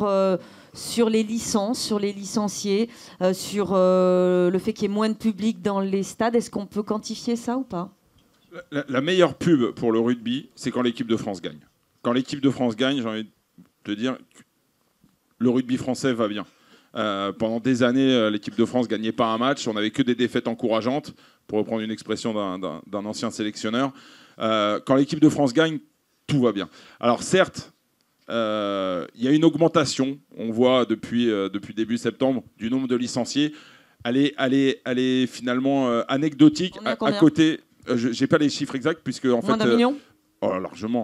C: sur les licences, sur les licenciés, sur le fait qu'il y ait moins de public dans les stades? Est-ce qu'on peut quantifier ça ou pas?
E: La meilleure pub pour le rugby, c'est quand l'équipe de France gagne. Quand l'équipe de France gagne, j'ai envie de te dire, le rugby français va bien. Pendant des années, l'équipe de France ne gagnait pas un match, on n'avait que des défaites encourageantes, pour reprendre une expression d'un ancien sélectionneur. Quand l'équipe de France gagne, tout va bien. Alors certes, il y a une augmentation, on voit depuis début septembre, du nombre de licenciés. Elle est finalement anecdotique. À côté, je n'ai pas les chiffres exacts, puisque en
C: moins d'un million.
E: Largement.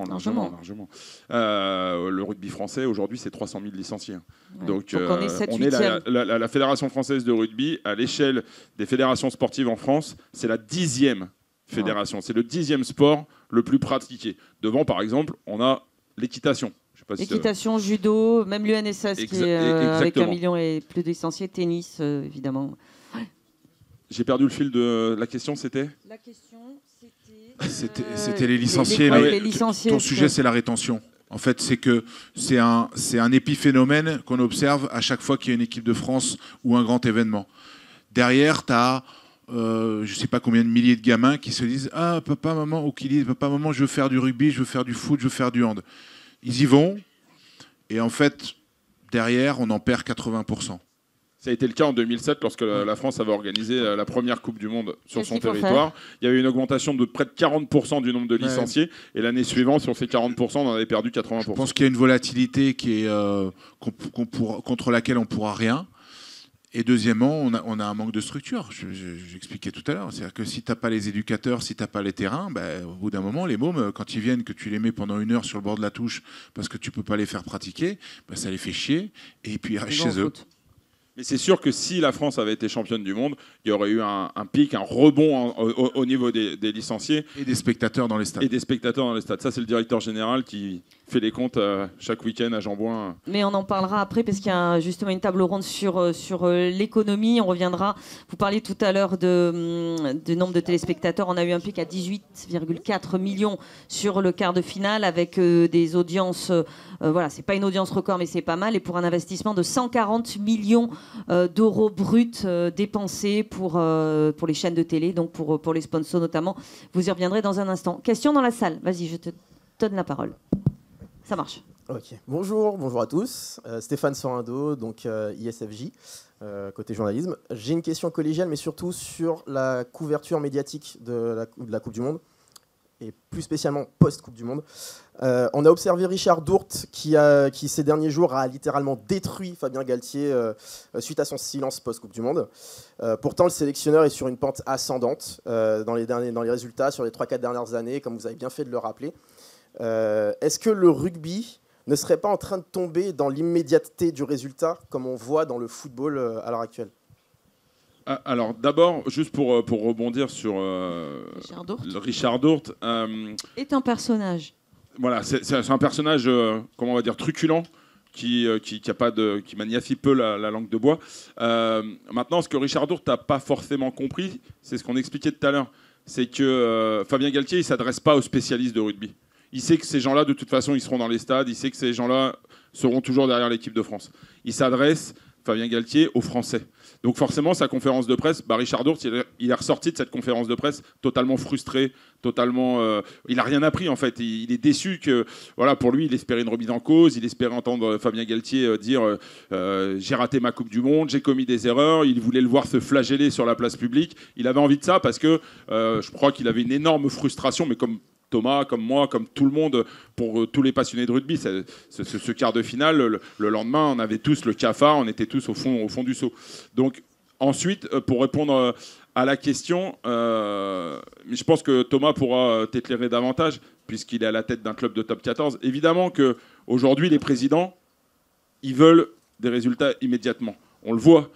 E: Le rugby français, aujourd'hui, c'est 300 000 licenciés.
C: Ouais.
E: Donc
C: on est
E: la Fédération française de rugby, à l'échelle des fédérations sportives en France, c'est la 10e fédération. C'est le 10e sport le plus pratiqué. Devant, par exemple, on a l'équitation.
C: Équitation, judo, même l'UNSS qui est avec 1 million et plus de licenciés, tennis, évidemment. Ouais.
E: J'ai perdu le fil de la question, c'était ?
C: La question,
F: c'était les licenciés.
C: Les licenciés.
F: Ton sujet, c'est la rétention. En fait, c'est un épiphénomène qu'on observe à chaque fois qu'il y a une équipe de France ou un grand événement. Derrière, tu as je ne sais pas combien de milliers de gamins qui se disent « Ah, papa, maman », ou qui disent « Papa, maman, je veux faire du rugby, je veux faire du foot, je veux faire du hand ». Ils y vont, et en fait, derrière, on en perd 80%.
E: Ça a été le cas en 2007 lorsque la France avait organisé la première Coupe du Monde sur son territoire. Il y avait une augmentation de près de 40% du nombre de licenciés. Et l'année suivante, sur ces 40%, on en avait perdu 80%.
F: Je pense qu'il y a une volatilité qui est, contre laquelle on ne pourra rien. Et deuxièmement, on a un manque de structure. J'expliquais tout à l'heure. C'est-à-dire que si tu n'as pas les éducateurs, si tu n'as pas les terrains, au bout d'un moment, les mômes, quand ils viennent, que tu les mets pendant 1 heure sur le bord de la touche parce que tu ne peux pas les faire pratiquer, ça les fait chier. Et puis ils restent chez eux.
E: Mais c'est sûr que si la France avait été championne du monde, il y aurait eu un pic, un rebond au niveau des licenciés.
F: Et des spectateurs dans les stades.
E: Ça, c'est le directeur général qui fait les comptes chaque week-end à Jean-Bouin.
C: Mais on en parlera après parce qu'il y a justement une table ronde sur l'économie. On reviendra. Vous parliez tout à l'heure du nombre de téléspectateurs. On a eu un pic à 18,4 millions sur le quart de finale avec des audiences. Voilà, c'est pas une audience record, mais c'est pas mal. Et pour un investissement de 140 millions d'euros bruts dépensés pour les chaînes de télé, donc pour les sponsors notamment. Vous y reviendrez dans un instant. Question dans la salle. Vas-y, je te donne la parole. Ça marche.
G: Ok. Bonjour à tous. Stéphane Sorindo, donc ISFJ, côté journalisme. J'ai une question collégiale, mais surtout sur la couverture médiatique de la Coupe du Monde, et plus spécialement post-Coupe du Monde. On a observé Richard Dourte qui ces derniers jours a littéralement détruit Fabien Galtier suite à son silence post-Coupe du Monde. Pourtant, le sélectionneur est sur une pente ascendante dans les résultats sur les 3-4 dernières années, comme vous avez bien fait de le rappeler. Est-ce que le rugby ne serait pas en train de tomber dans l'immédiateté du résultat, comme on voit dans le football à l'heure actuelle ?
E: Alors d'abord, juste pour rebondir sur Richard Dourte,
C: est un personnage.
E: Voilà, c'est un personnage, comment on va dire, truculent, qui magnifie peu la langue de bois. Maintenant, ce que Richard Dourte n'a pas forcément compris, c'est ce qu'on expliquait tout à l'heure, c'est que Fabien Galtier, il ne s'adresse pas aux spécialistes de rugby. Il sait que ces gens-là, de toute façon, ils seront dans les stades. Il sait que ces gens-là seront toujours derrière l'équipe de France. Il s'adresse, Fabien Galtier, aux Français. Donc forcément, sa conférence de presse, Richard Dourte, il est ressorti de cette conférence de presse totalement frustré, il n'a rien appris en fait. Il est déçu que, voilà, pour lui, il espérait une remise en cause, il espérait entendre Fabien Galtier dire j'ai raté ma Coupe du Monde, j'ai commis des erreurs. Il voulait le voir se flageller sur la place publique. Il avait envie de ça parce que je crois qu'il avait une énorme frustration, mais comme Thomas, comme moi, comme tout le monde, pour tous les passionnés de rugby, ce quart de finale, le lendemain, on avait tous le cafard, on était tous au fond du seau. Donc ensuite, pour répondre à la question, je pense que Thomas pourra t'éclairer davantage, puisqu'il est à la tête d'un club de top 14. Évidemment qu'aujourd'hui, les présidents, ils veulent des résultats immédiatement. On le voit.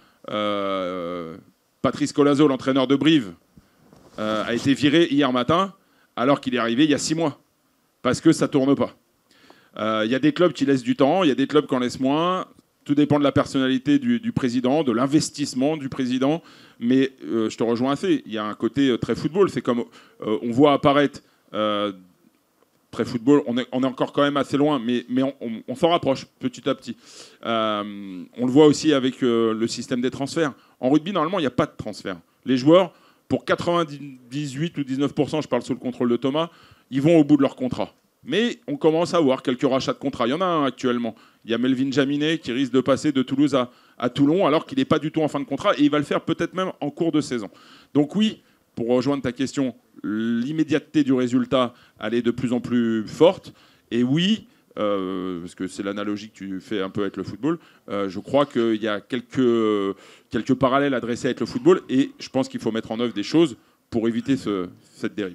E: Patrice Colazo, l'entraîneur de Brive, a été viré hier matin, alors qu'il est arrivé il y a 6 mois, parce que ça ne tourne pas. Il y a des clubs qui laissent du temps, il y a des clubs qui en laissent moins. Tout dépend de la personnalité du président, de l'investissement du président. Mais je te rejoins assez, il y a un côté très football. C'est comme on voit apparaître très football, on est encore quand même assez loin, mais on s'en rapproche petit à petit. On le voit aussi avec le système des transferts. En rugby, normalement, il n'y a pas de transfert. Les joueurs, pour 98 ou 19%, je parle sous le contrôle de Thomas, ils vont au bout de leur contrat. Mais on commence à voir quelques rachats de contrats. Il y en a un actuellement. Il y a Melvin Jaminet qui risque de passer de Toulouse à Toulon alors qu'il n'est pas du tout en fin de contrat et il va le faire peut-être même en cours de saison. Donc oui, pour rejoindre ta question, l'immédiateté du résultat, elle est de plus en plus forte. Et oui, parce que c'est l'analogie que tu fais un peu avec le football, je crois qu'il y a quelques parallèles à dresser avec le football et je pense qu'il faut mettre en œuvre des choses pour éviter cette dérive.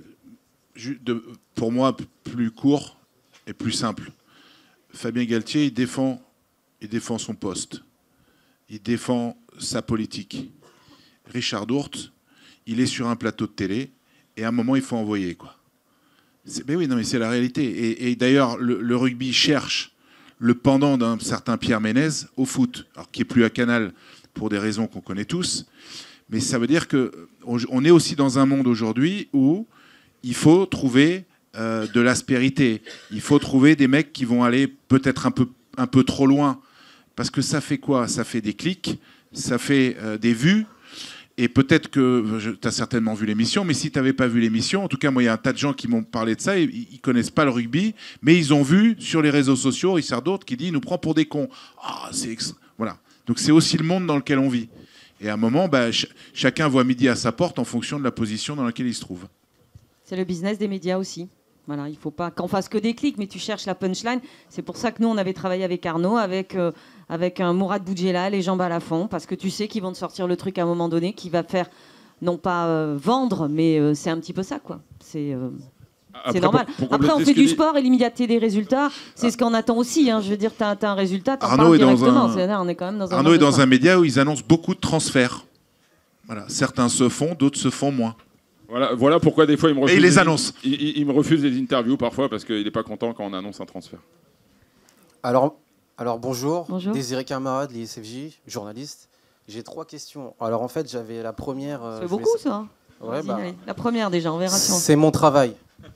F: Pour moi, plus court et plus simple. Fabien Galtier, il défend son poste. Il défend sa politique. Richard Dourte, il est sur un plateau de télé et à un moment, il faut envoyer, quoi. Mais oui, non, mais c'est la réalité. Et d'ailleurs, le rugby cherche le pendant d'un certain Pierre Ménez au foot, alors qui n'est plus à Canal pour des raisons qu'on connaît tous. Mais ça veut dire qu'on est aussi dans un monde aujourd'hui où il faut trouver de l'aspérité. Il faut trouver des mecs qui vont aller peut-être un peu trop loin. Parce que ça fait quoi ? Ça fait des clics, ça fait des vues. Et peut-être que tu as certainement vu l'émission, mais si tu n'avais pas vu l'émission, en tout cas, moi, il y a un tas de gens qui m'ont parlé de ça. Ils ne connaissent pas le rugby, mais ils ont vu sur les réseaux sociaux Richard Dourte qui dit « il nous prend pour des cons ». Ah, voilà. Donc c'est aussi le monde dans lequel on vit. Et à un moment, chacun voit midi à sa porte en fonction de la position dans laquelle il se trouve.
C: C'est le business des médias aussi. Voilà, il ne faut pas qu'on fasse que des clics, mais tu cherches la punchline. C'est pour ça que nous, on avait travaillé avec Arnaud, avec un Mourad Boudjela, les jambes à la fond, parce que tu sais qu'ils vont te sortir le truc à un moment donné, qui va faire, non pas vendre, mais c'est un petit peu ça, quoi. C'est normal. Après, on fait du sport et l'immédiateté des résultats, c'est ce qu'on attend aussi. Hein. Je veux dire, tu as un résultat, tu en parles directement. On est quand même
F: Arnaud est dans un média où ils annoncent beaucoup de transferts. Voilà. Certains se font, d'autres se font moins.
E: Voilà pourquoi des fois il me refuse.
F: Et il les annonce.
E: Il me refuse des interviews parfois parce qu'il n'est pas content quand on annonce un transfert.
H: Alors bonjour. Désiré Camarade, l'ISFJ, journaliste. J'ai 3 questions. Alors en fait, j'avais la première.
C: C'est beaucoup ça.
H: Ouais,
C: la première déjà, on verra.
H: C'est mon travail.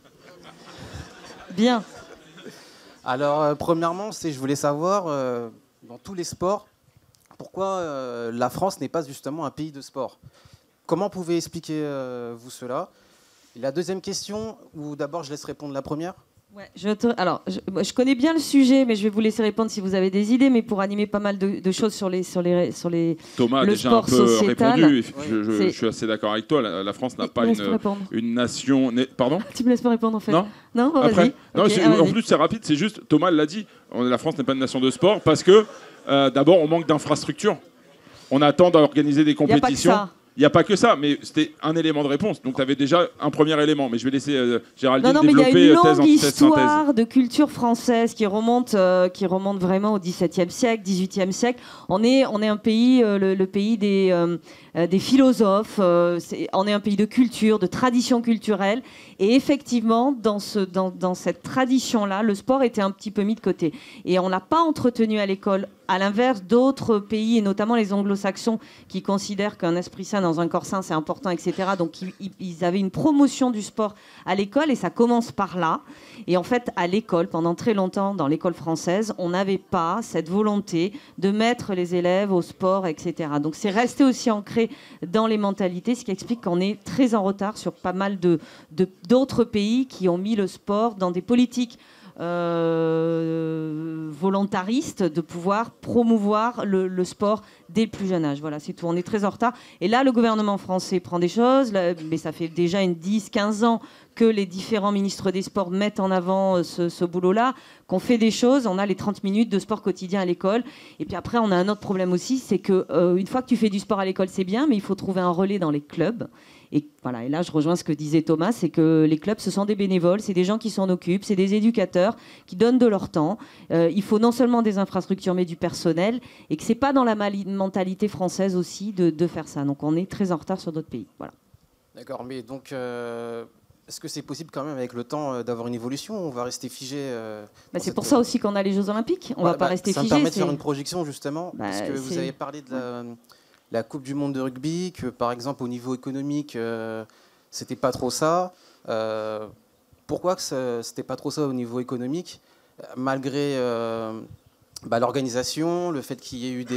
C: Bien.
H: Alors premièrement, je voulais savoir dans tous les sports pourquoi la France n'est pas justement un pays de sport. Comment pouvez-vous expliquer vous cela? La deuxième question, ou d'abord je laisse répondre la première.
C: Ouais, je connais bien le sujet, mais je vais vous laisser répondre si vous avez des idées. Mais pour animer pas mal de choses sur les
E: Thomas a déjà un peu
C: sociétal,
E: répondu. Je suis assez d'accord avec toi. La France n'a pas une nation. Pardon?
C: Tu me laisses pas répondre en fait.
E: Non,
C: vas-y. Okay,
E: en plus c'est rapide. C'est juste Thomas l'a dit. La France n'est pas une nation de sport parce que d'abord on manque d'infrastructures. On attend d'organiser des compétitions. Il n'y a pas que ça, mais c'était un élément de réponse. Donc tu avais déjà un premier élément. Mais je vais laisser Géraldine développer
C: mais il y a une longue
E: thèse, antithèse,
C: histoire
E: synthèse.
C: de culture française qui remonte vraiment au XVIIe siècle, XVIIIe siècle. On est un pays, le pays des philosophes. On est un pays de culture, de tradition culturelle. Et effectivement, dans cette tradition-là, le sport était un petit peu mis de côté. Et on ne l'a pas entretenu à l'école. À l'inverse d'autres pays, et notamment les anglo-saxons, qui considèrent qu'un esprit sain dans un corps sain, c'est important, etc. Donc, ils avaient une promotion du sport à l'école, et ça commence par là. Et en fait, à l'école, pendant très longtemps, dans l'école française, on n'avait pas cette volonté de mettre les élèves au sport, etc. Donc, c'est resté aussi ancré dans les mentalités, ce qui explique qu'on est très en retard sur pas mal d'autres pays qui ont mis le sport dans des politiques volontariste de pouvoir promouvoir le sport dès le plus jeune âge. Voilà, c'est tout. On est très en retard. Et là, le gouvernement français prend des choses, mais ça fait déjà 10-15 ans que les différents ministres des Sports mettent en avant ce boulot-là, qu'on fait des choses. On a les 30 minutes de sport quotidien à l'école. Et puis après, on a un autre problème aussi, c'est qu'une fois que tu fais du sport à l'école, c'est bien, mais il faut trouver un relais dans les clubs. Et voilà, et là je rejoins ce que disait Thomas, c'est que les clubs, ce sont des bénévoles, c'est des gens qui s'en occupent, c'est des éducateurs qui donnent de leur temps. Il faut non seulement des infrastructures, mais du personnel, et que c'est pas dans la mentalité française aussi de faire ça. Donc on est très en retard sur d'autres pays. Voilà.
H: D'accord, mais donc est-ce que c'est possible quand même avec le temps d'avoir une évolution? On va rester figé
C: c'est pour ça aussi qu'on a les Jeux Olympiques. On va pas rester figé.
H: Ça me permet de faire une projection justement, parce que vous avez parlé de la Coupe du Monde de rugby, que par exemple au niveau économique, c'était pas trop ça. Pourquoi que c'était pas trop ça au niveau économique, malgré l'organisation, le fait qu'il y ait eu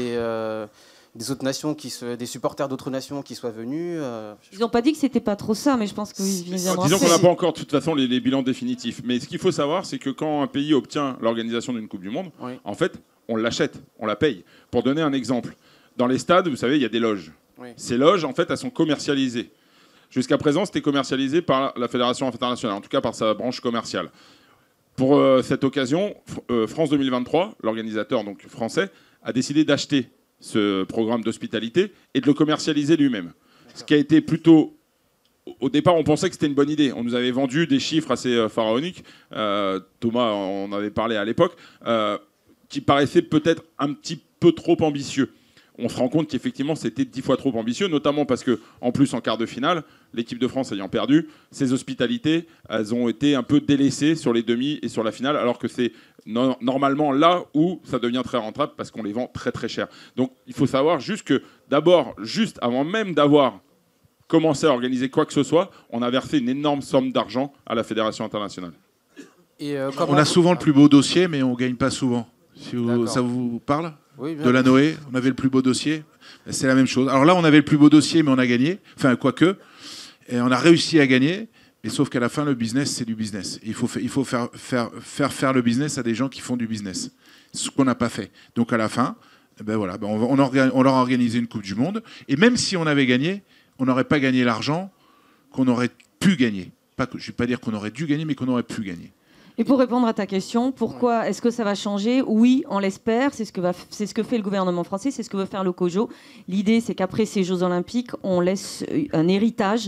H: des autres nations, des supporters d'autres nations qui soient venus.
C: Ils n'ont pas dit que c'était pas trop ça, mais je pense qu'ils viendront.
E: Disons qu'on n'a pas encore de toute façon les bilans définitifs. Mais ce qu'il faut savoir, c'est que quand un pays obtient l'organisation d'une Coupe du Monde, en fait, on l'achète, on la paye. Pour donner un exemple, dans les stades, vous savez, il y a des loges. Oui. Ces loges, en fait, elles sont commercialisées. Jusqu'à présent, c'était commercialisé par la Fédération internationale, en tout cas par sa branche commerciale. Pour cette occasion, France 2023, l'organisateur donc français, a décidé d'acheter ce programme d'hospitalité et de le commercialiser lui-même. D'accord. Ce qui a été plutôt... Au départ, on pensait que c'était une bonne idée. On nous avait vendu des chiffres assez pharaoniques. Thomas en avait parlé à l'époque, qui paraissaient peut-être un petit peu trop ambitieux. On se rend compte qu'effectivement, c'était 10 fois trop ambitieux, notamment parce que, en plus, en quart de finale, l'équipe de France ayant perdu, ces hospitalités, elles ont été un peu délaissées sur les demi et sur la finale, alors que c'est normalement là où ça devient très rentable parce qu'on les vend très très cher. Donc, il faut savoir juste que, d'abord, juste avant même d'avoir commencé à organiser quoi que ce soit, on a versé une énorme somme d'argent à la Fédération internationale.
F: Et on a souvent le plus beau dossier, mais on ne gagne pas souvent. Ça vous parle ? Oui, de la Noé, on avait le plus beau dossier. C'est la même chose. Alors là, on avait le plus beau dossier, mais on a gagné. Enfin, quoique. Et on a réussi à gagner. Mais sauf qu'à la fin, le business, c'est du business. Il faut faire le business à des gens qui font du business. Ce qu'on n'a pas fait. Donc à la fin, Ben voilà, on leur a organisé une Coupe du Monde. Et même si on avait gagné, on n'aurait pas gagné l'argent qu'on aurait pu gagner. Je ne vais pas dire qu'on aurait dû gagner, mais qu'on aurait pu gagner.
C: Et pour répondre à ta question, pourquoi est-ce que ça va changer? Oui, on l'espère. C'est ce que fait le gouvernement français, c'est ce que veut faire le COJO. L'idée, c'est qu'après ces Jeux Olympiques, on laisse un héritage.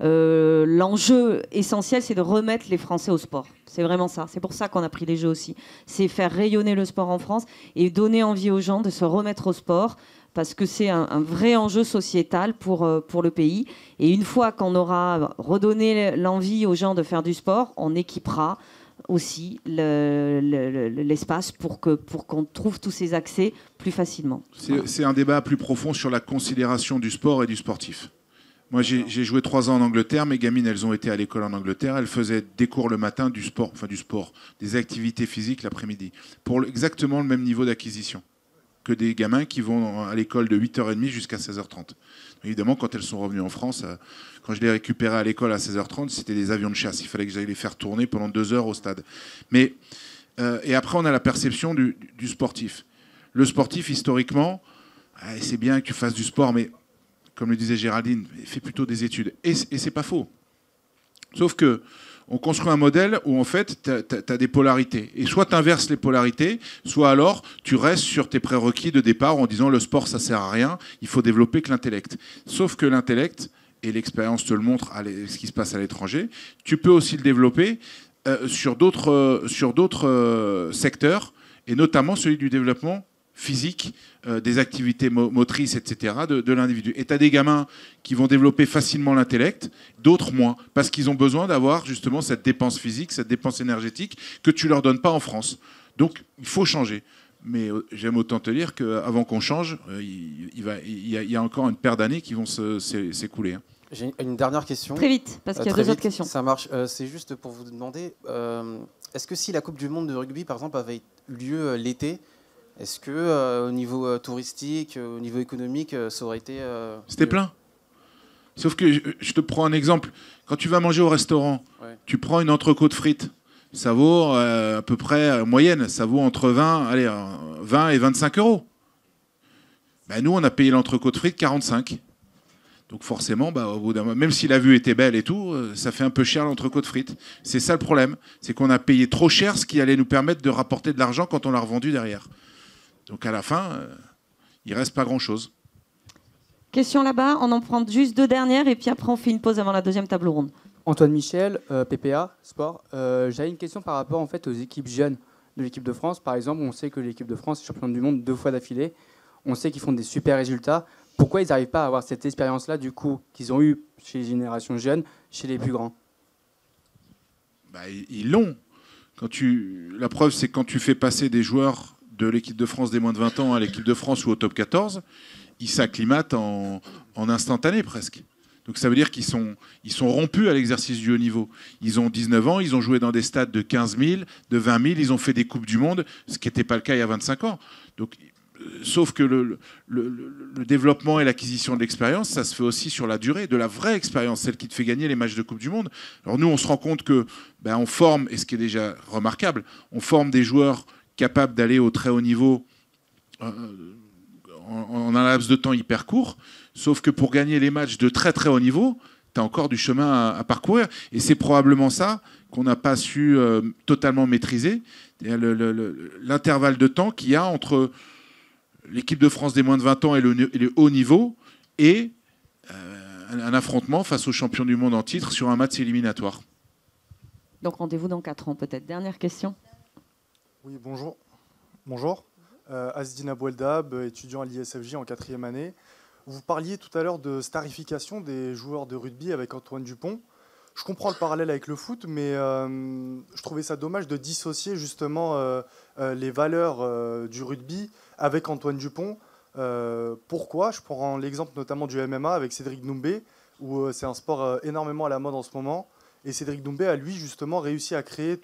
C: L'enjeu essentiel, c'est de remettre les Français au sport. C'est vraiment ça. C'est pour ça qu'on a pris les Jeux aussi. C'est faire rayonner le sport en France et donner envie aux gens de se remettre au sport, parce que c'est un vrai enjeu sociétal pour le pays. Et une fois qu'on aura redonné l'envie aux gens de faire du sport, on équipera aussi l'espace pour qu'on trouve tous ces accès plus facilement.
F: C'est un débat plus profond sur la considération du sport et du sportif. Moi, j'ai joué 3 ans en Angleterre. Mes gamines, elles ont été à l'école en Angleterre. Elles faisaient des cours le matin, du sport, des activités physiques l'après-midi, pour exactement le même niveau d'acquisition que des gamins qui vont à l'école de 8h30 jusqu'à 16h30. Évidemment, quand elles sont revenues en France, quand je les récupérais à l'école à 16h30, c'était des avions de chasse. Il fallait que j'aille les faire tourner pendant 2 heures au stade. Mais, et après, on a la perception du sportif. Le sportif, historiquement, c'est bien que tu fasses du sport, mais comme le disait Géraldine, fais plutôt des études. Et c'est pas faux. Sauf que on construit un modèle où, en fait, tu as des polarités. Et soit tu inverses les polarités, soit alors tu restes sur tes prérequis de départ en disant le sport, ça sert à rien, il faut développer que l'intellect. Sauf que l'intellect, et l'expérience te le montre, ce qui se passe à l'étranger, tu peux aussi le développer sur d'autres secteurs, et notamment celui du développement physique, des activités motrices, etc., de l'individu. Et tu as des gamins qui vont développer facilement l'intellect, d'autres moins, parce qu'ils ont besoin d'avoir justement cette dépense physique, cette dépense énergétique que tu ne leur donnes pas en France. Donc, il faut changer. Mais j'aime autant te dire qu'avant qu'on change, il y a encore une paire d'années qui vont s'écouler.
H: J'ai une dernière question.
C: Très vite, parce qu'il y a 2 autres questions.
H: Ça marche. C'est juste pour vous demander, est-ce que si la Coupe du Monde de rugby, par exemple, avait lieu l'été, est-ce que au niveau touristique, au niveau économique, ça aurait été...
F: C'était plein. Sauf que je te prends un exemple. Quand tu vas manger au restaurant, tu prends une entrecôte frites. Ça vaut à peu près, moyenne, ça vaut entre 20 et 25 euros. Ben, nous, on a payé l'entrecôte frites 45. Donc forcément, au bout d'un moment, même si la vue était belle et tout, ça fait un peu cher l'entrecôte frites. C'est ça le problème. C'est qu'on a payé trop cher ce qui allait nous permettre de rapporter de l'argent quand on l'a revendu derrière. Donc à la fin, il ne reste pas grand-chose.
C: Question là-bas, on en prend juste 2 dernières et puis après on fait une pause avant la deuxième table ronde.
I: Antoine Michel, PPA, Sport. J'avais une question par rapport en fait, aux équipes jeunes de l'équipe de France. Par exemple, on sait que l'équipe de France est championne du monde 2 fois d'affilée. On sait qu'ils font des super résultats. Pourquoi ils n'arrivent pas à avoir cette expérience-là, du coup, qu'ils ont eue chez les générations jeunes, chez les plus grands?
F: Ils l'ont. La preuve, c'est quand tu fais passer des joueurs de l'équipe de France des moins de 20 ans à l'équipe de France ou au top 14, ils s'acclimatent en instantané presque. Donc ça veut dire qu'ils sont rompus à l'exercice du haut niveau. Ils ont 19 ans, ils ont joué dans des stades de 15 000, de 20 000, ils ont fait des Coupes du Monde, ce qui n'était pas le cas il y a 25 ans. Donc, sauf que le développement et l'acquisition de l'expérience, ça se fait aussi sur la durée, de la vraie expérience, celle qui te fait gagner les matchs de Coupe du Monde. Alors nous, on se rend compte que on forme, et ce qui est déjà remarquable, on forme des joueurs capables d'aller au très haut niveau en un laps de temps hyper court, sauf que pour gagner les matchs de très très haut niveau, tu as encore du chemin à parcourir. Et c'est probablement ça qu'on n'a pas su totalement maîtriser, l'intervalle de temps qu'il y a entre l'équipe de France des moins de 20 ans et le haut niveau et un affrontement face aux champions du monde en titre sur un match éliminatoire.
C: Donc rendez-vous dans 4 ans peut-être. Dernière question.
J: Oui, bonjour. Bonjour. Asdina Boueldab, étudiant à l'ISFJ en 4e année. Vous parliez tout à l'heure de starification des joueurs de rugby avec Antoine Dupont. Je comprends le parallèle avec le foot, mais je trouvais ça dommage de dissocier justement les valeurs du rugby avec Antoine Dupont. Pourquoi? Je prends l'exemple notamment du MMA avec Cédric Doumbé, où c'est un sport énormément à la mode en ce moment. Et Cédric Doumbé a, lui, justement, réussi à créer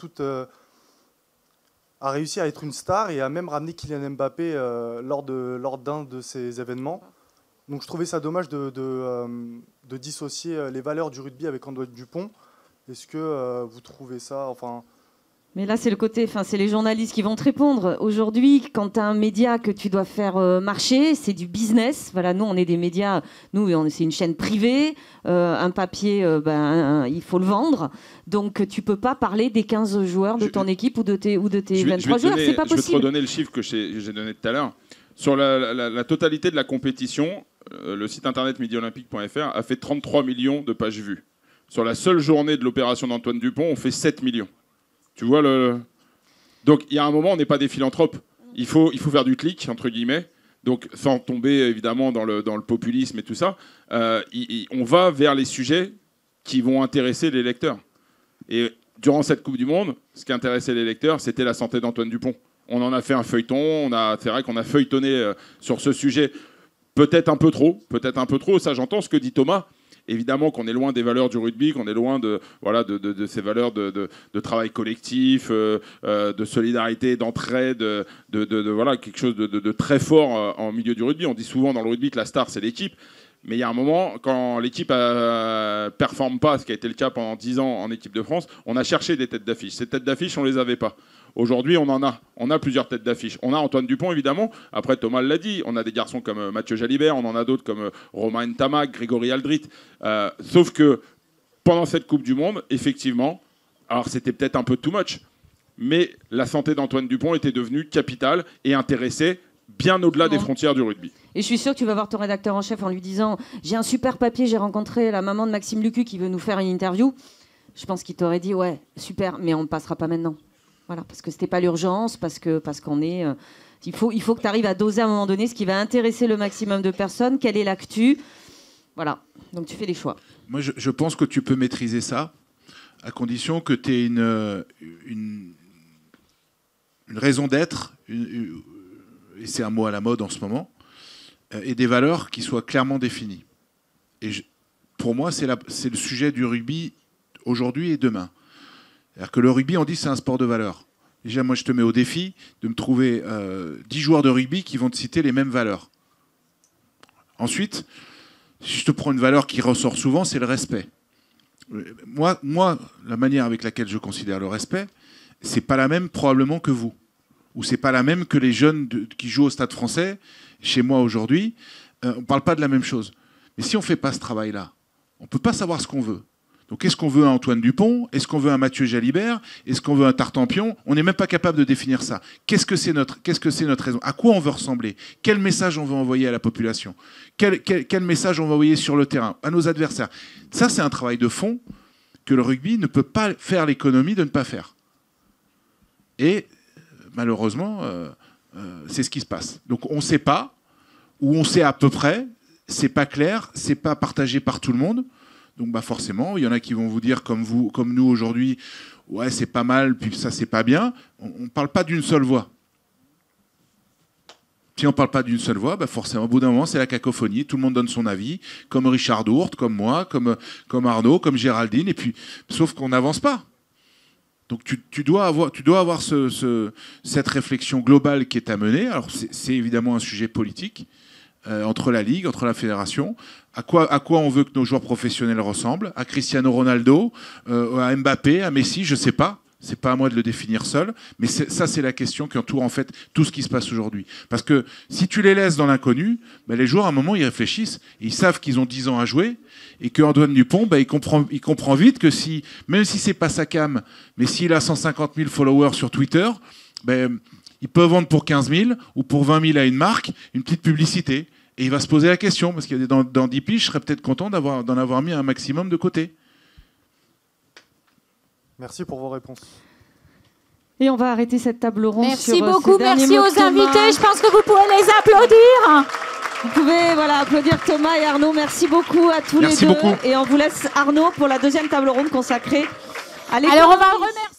J: a réussi à être une star et a même ramené Kylian Mbappé lors d'un de ces événements. Donc je trouvais ça dommage de dissocier les valeurs du rugby avec Antoine Dupont. Est-ce que vous trouvez ça... Enfin,
C: Mais là, c'est le côté, c'est les journalistes qui vont te répondre. Aujourd'hui, quand tu as un média que tu dois faire marcher, c'est du business. Voilà, nous, on est des médias, c'est une chaîne privée. Un papier, il faut le vendre. Donc, tu peux pas parler des 15 joueurs de ton équipe ou de tes 23 joueurs. C'est pas possible.
E: Je vais te redonner le chiffre que j'ai donné tout à l'heure. Sur la totalité de la compétition, le site internet midiolympique.fr a fait 33 millions de pages vues. Sur la seule journée de l'opération d'Antoine Dupont, on fait 7 millions. Tu vois Donc, il y a un moment, on n'est pas des philanthropes. Il faut faire du clic, entre guillemets. Donc, sans tomber, évidemment, dans le populisme et tout ça, on va vers les sujets qui vont intéresser les lecteurs. Et durant cette Coupe du Monde, ce qui intéressait les lecteurs, c'était la santé d'Antoine Dupont. On en a fait un feuilleton. C'est vrai qu'on a feuilletonné sur ce sujet. Peut-être un peu trop. Ça, j'entends ce que dit Thomas. Évidemment qu'on est loin des valeurs du rugby, qu'on est loin de ces valeurs de travail collectif, de solidarité, d'entraide, quelque chose de très fort en milieu du rugby. On dit souvent dans le rugby que la star, c'est l'équipe. Mais il y a un moment, quand l'équipe ne performe pas, ce qui a été le cas pendant 10 ans en équipe de France, on a cherché des têtes d'affiche. Ces têtes d'affiche, on ne les avait pas. Aujourd'hui, on en a. On a plusieurs têtes d'affiche. On a Antoine Dupont, évidemment. Après, Thomas l'a dit. On a des garçons comme Mathieu Jalibert. On en a d'autres comme Romain Ntamak, Grégory Aldrit. Sauf que pendant cette Coupe du Monde, effectivement, alors c'était peut-être un peu too much, mais la santé d'Antoine Dupont était devenue capitale et intéressait bien au-delà des frontières du rugby.
C: Et je suis sûr que tu vas voir ton rédacteur en chef en lui disant « J'ai un super papier, j'ai rencontré la maman de Maxime Lucu qui veut nous faire une interview ». Je pense qu'il t'aurait dit « Ouais, super, mais on ne passera pas maintenant ». Voilà, parce que c'était pas l'urgence, parce qu'on est... il faut que tu arrives à doser à un moment donné ce qui va intéresser le maximum de personnes, quelle est l'actu. Voilà, donc tu fais des choix.
F: Moi, je pense que tu peux maîtriser ça, à condition que tu aies une raison d'être, et c'est un mot à la mode en ce moment, et des valeurs qui soient clairement définies. Et pour moi, c'est le sujet du rugby aujourd'hui et demain. C'est-à-dire que le rugby, on dit c'est un sport de valeur. Déjà, moi, je te mets au défi de me trouver 10 joueurs de rugby qui vont te citer les mêmes valeurs. Ensuite, si je te prends une valeur qui ressort souvent, c'est le respect. Moi, la manière avec laquelle je considère le respect, c'est pas la même probablement que vous. Ou c'est pas la même que les jeunes qui jouent au Stade Français, chez moi aujourd'hui. On parle pas de la même chose. Mais si on fait pas ce travail-là, on peut pas savoir ce qu'on veut. Donc, est-ce qu'on veut un Antoine Dupont? Est-ce qu'on veut un Mathieu Jalibert? Est-ce qu'on veut un Tartampion? On n'est même pas capable de définir ça. Qu'est-ce que c'est notre raison? À quoi on veut ressembler? Quel message on veut envoyer à la population? Quel message on va envoyer sur le terrain, à nos adversaires? Ça, c'est un travail de fond que le rugby ne peut pas faire l'économie de ne pas faire. Et malheureusement, c'est ce qui se passe. Donc, on ne sait pas, ou on sait à peu près, c'est pas clair, c'est pas partagé par tout le monde. Donc forcément, il y en a qui vont vous dire, comme nous aujourd'hui, ouais, c'est pas mal, puis ça, c'est pas bien. On ne parle pas d'une seule voix. Si on ne parle pas d'une seule voix, forcément, au bout d'un moment, c'est la cacophonie. Tout le monde donne son avis, comme Richard Dourte, comme moi, comme Arnaud, comme Géraldine, et puis, sauf qu'on n'avance pas. Donc tu dois avoir cette réflexion globale qui est à mener. Alors c'est évidemment un sujet politique, entre la Ligue, entre la Fédération. À quoi on veut que nos joueurs professionnels ressemblent? À Cristiano Ronaldo, à Mbappé, à Messi, je ne sais pas. C'est pas à moi de le définir seul. Mais ça, c'est la question qui entoure en fait tout ce qui se passe aujourd'hui. Parce que si tu les laisses dans l'inconnu, les joueurs, à un moment, ils réfléchissent. Et ils savent qu'ils ont 10 ans à jouer. Et qu'Antoine Dupont, il comprend vite que même si c'est pas sa cam, mais s'il a 150 000 followers sur Twitter, il peut vendre pour 15 000 ou pour 20 000 à une marque une petite publicité. Et il va se poser la question, parce que dans 10 piges, je serais peut-être content d'en avoir mis un maximum de côté.
J: Merci pour vos réponses.
C: Et on va arrêter cette table ronde.
B: Merci beaucoup, merci aux invités. Je pense que vous pouvez les applaudir.
C: Vous pouvez applaudir Thomas et Arnaud. Merci beaucoup à tous les deux. Merci beaucoup. Et on vous laisse Arnaud pour la deuxième table ronde consacrée à l'économie.
B: Alors on va remercier.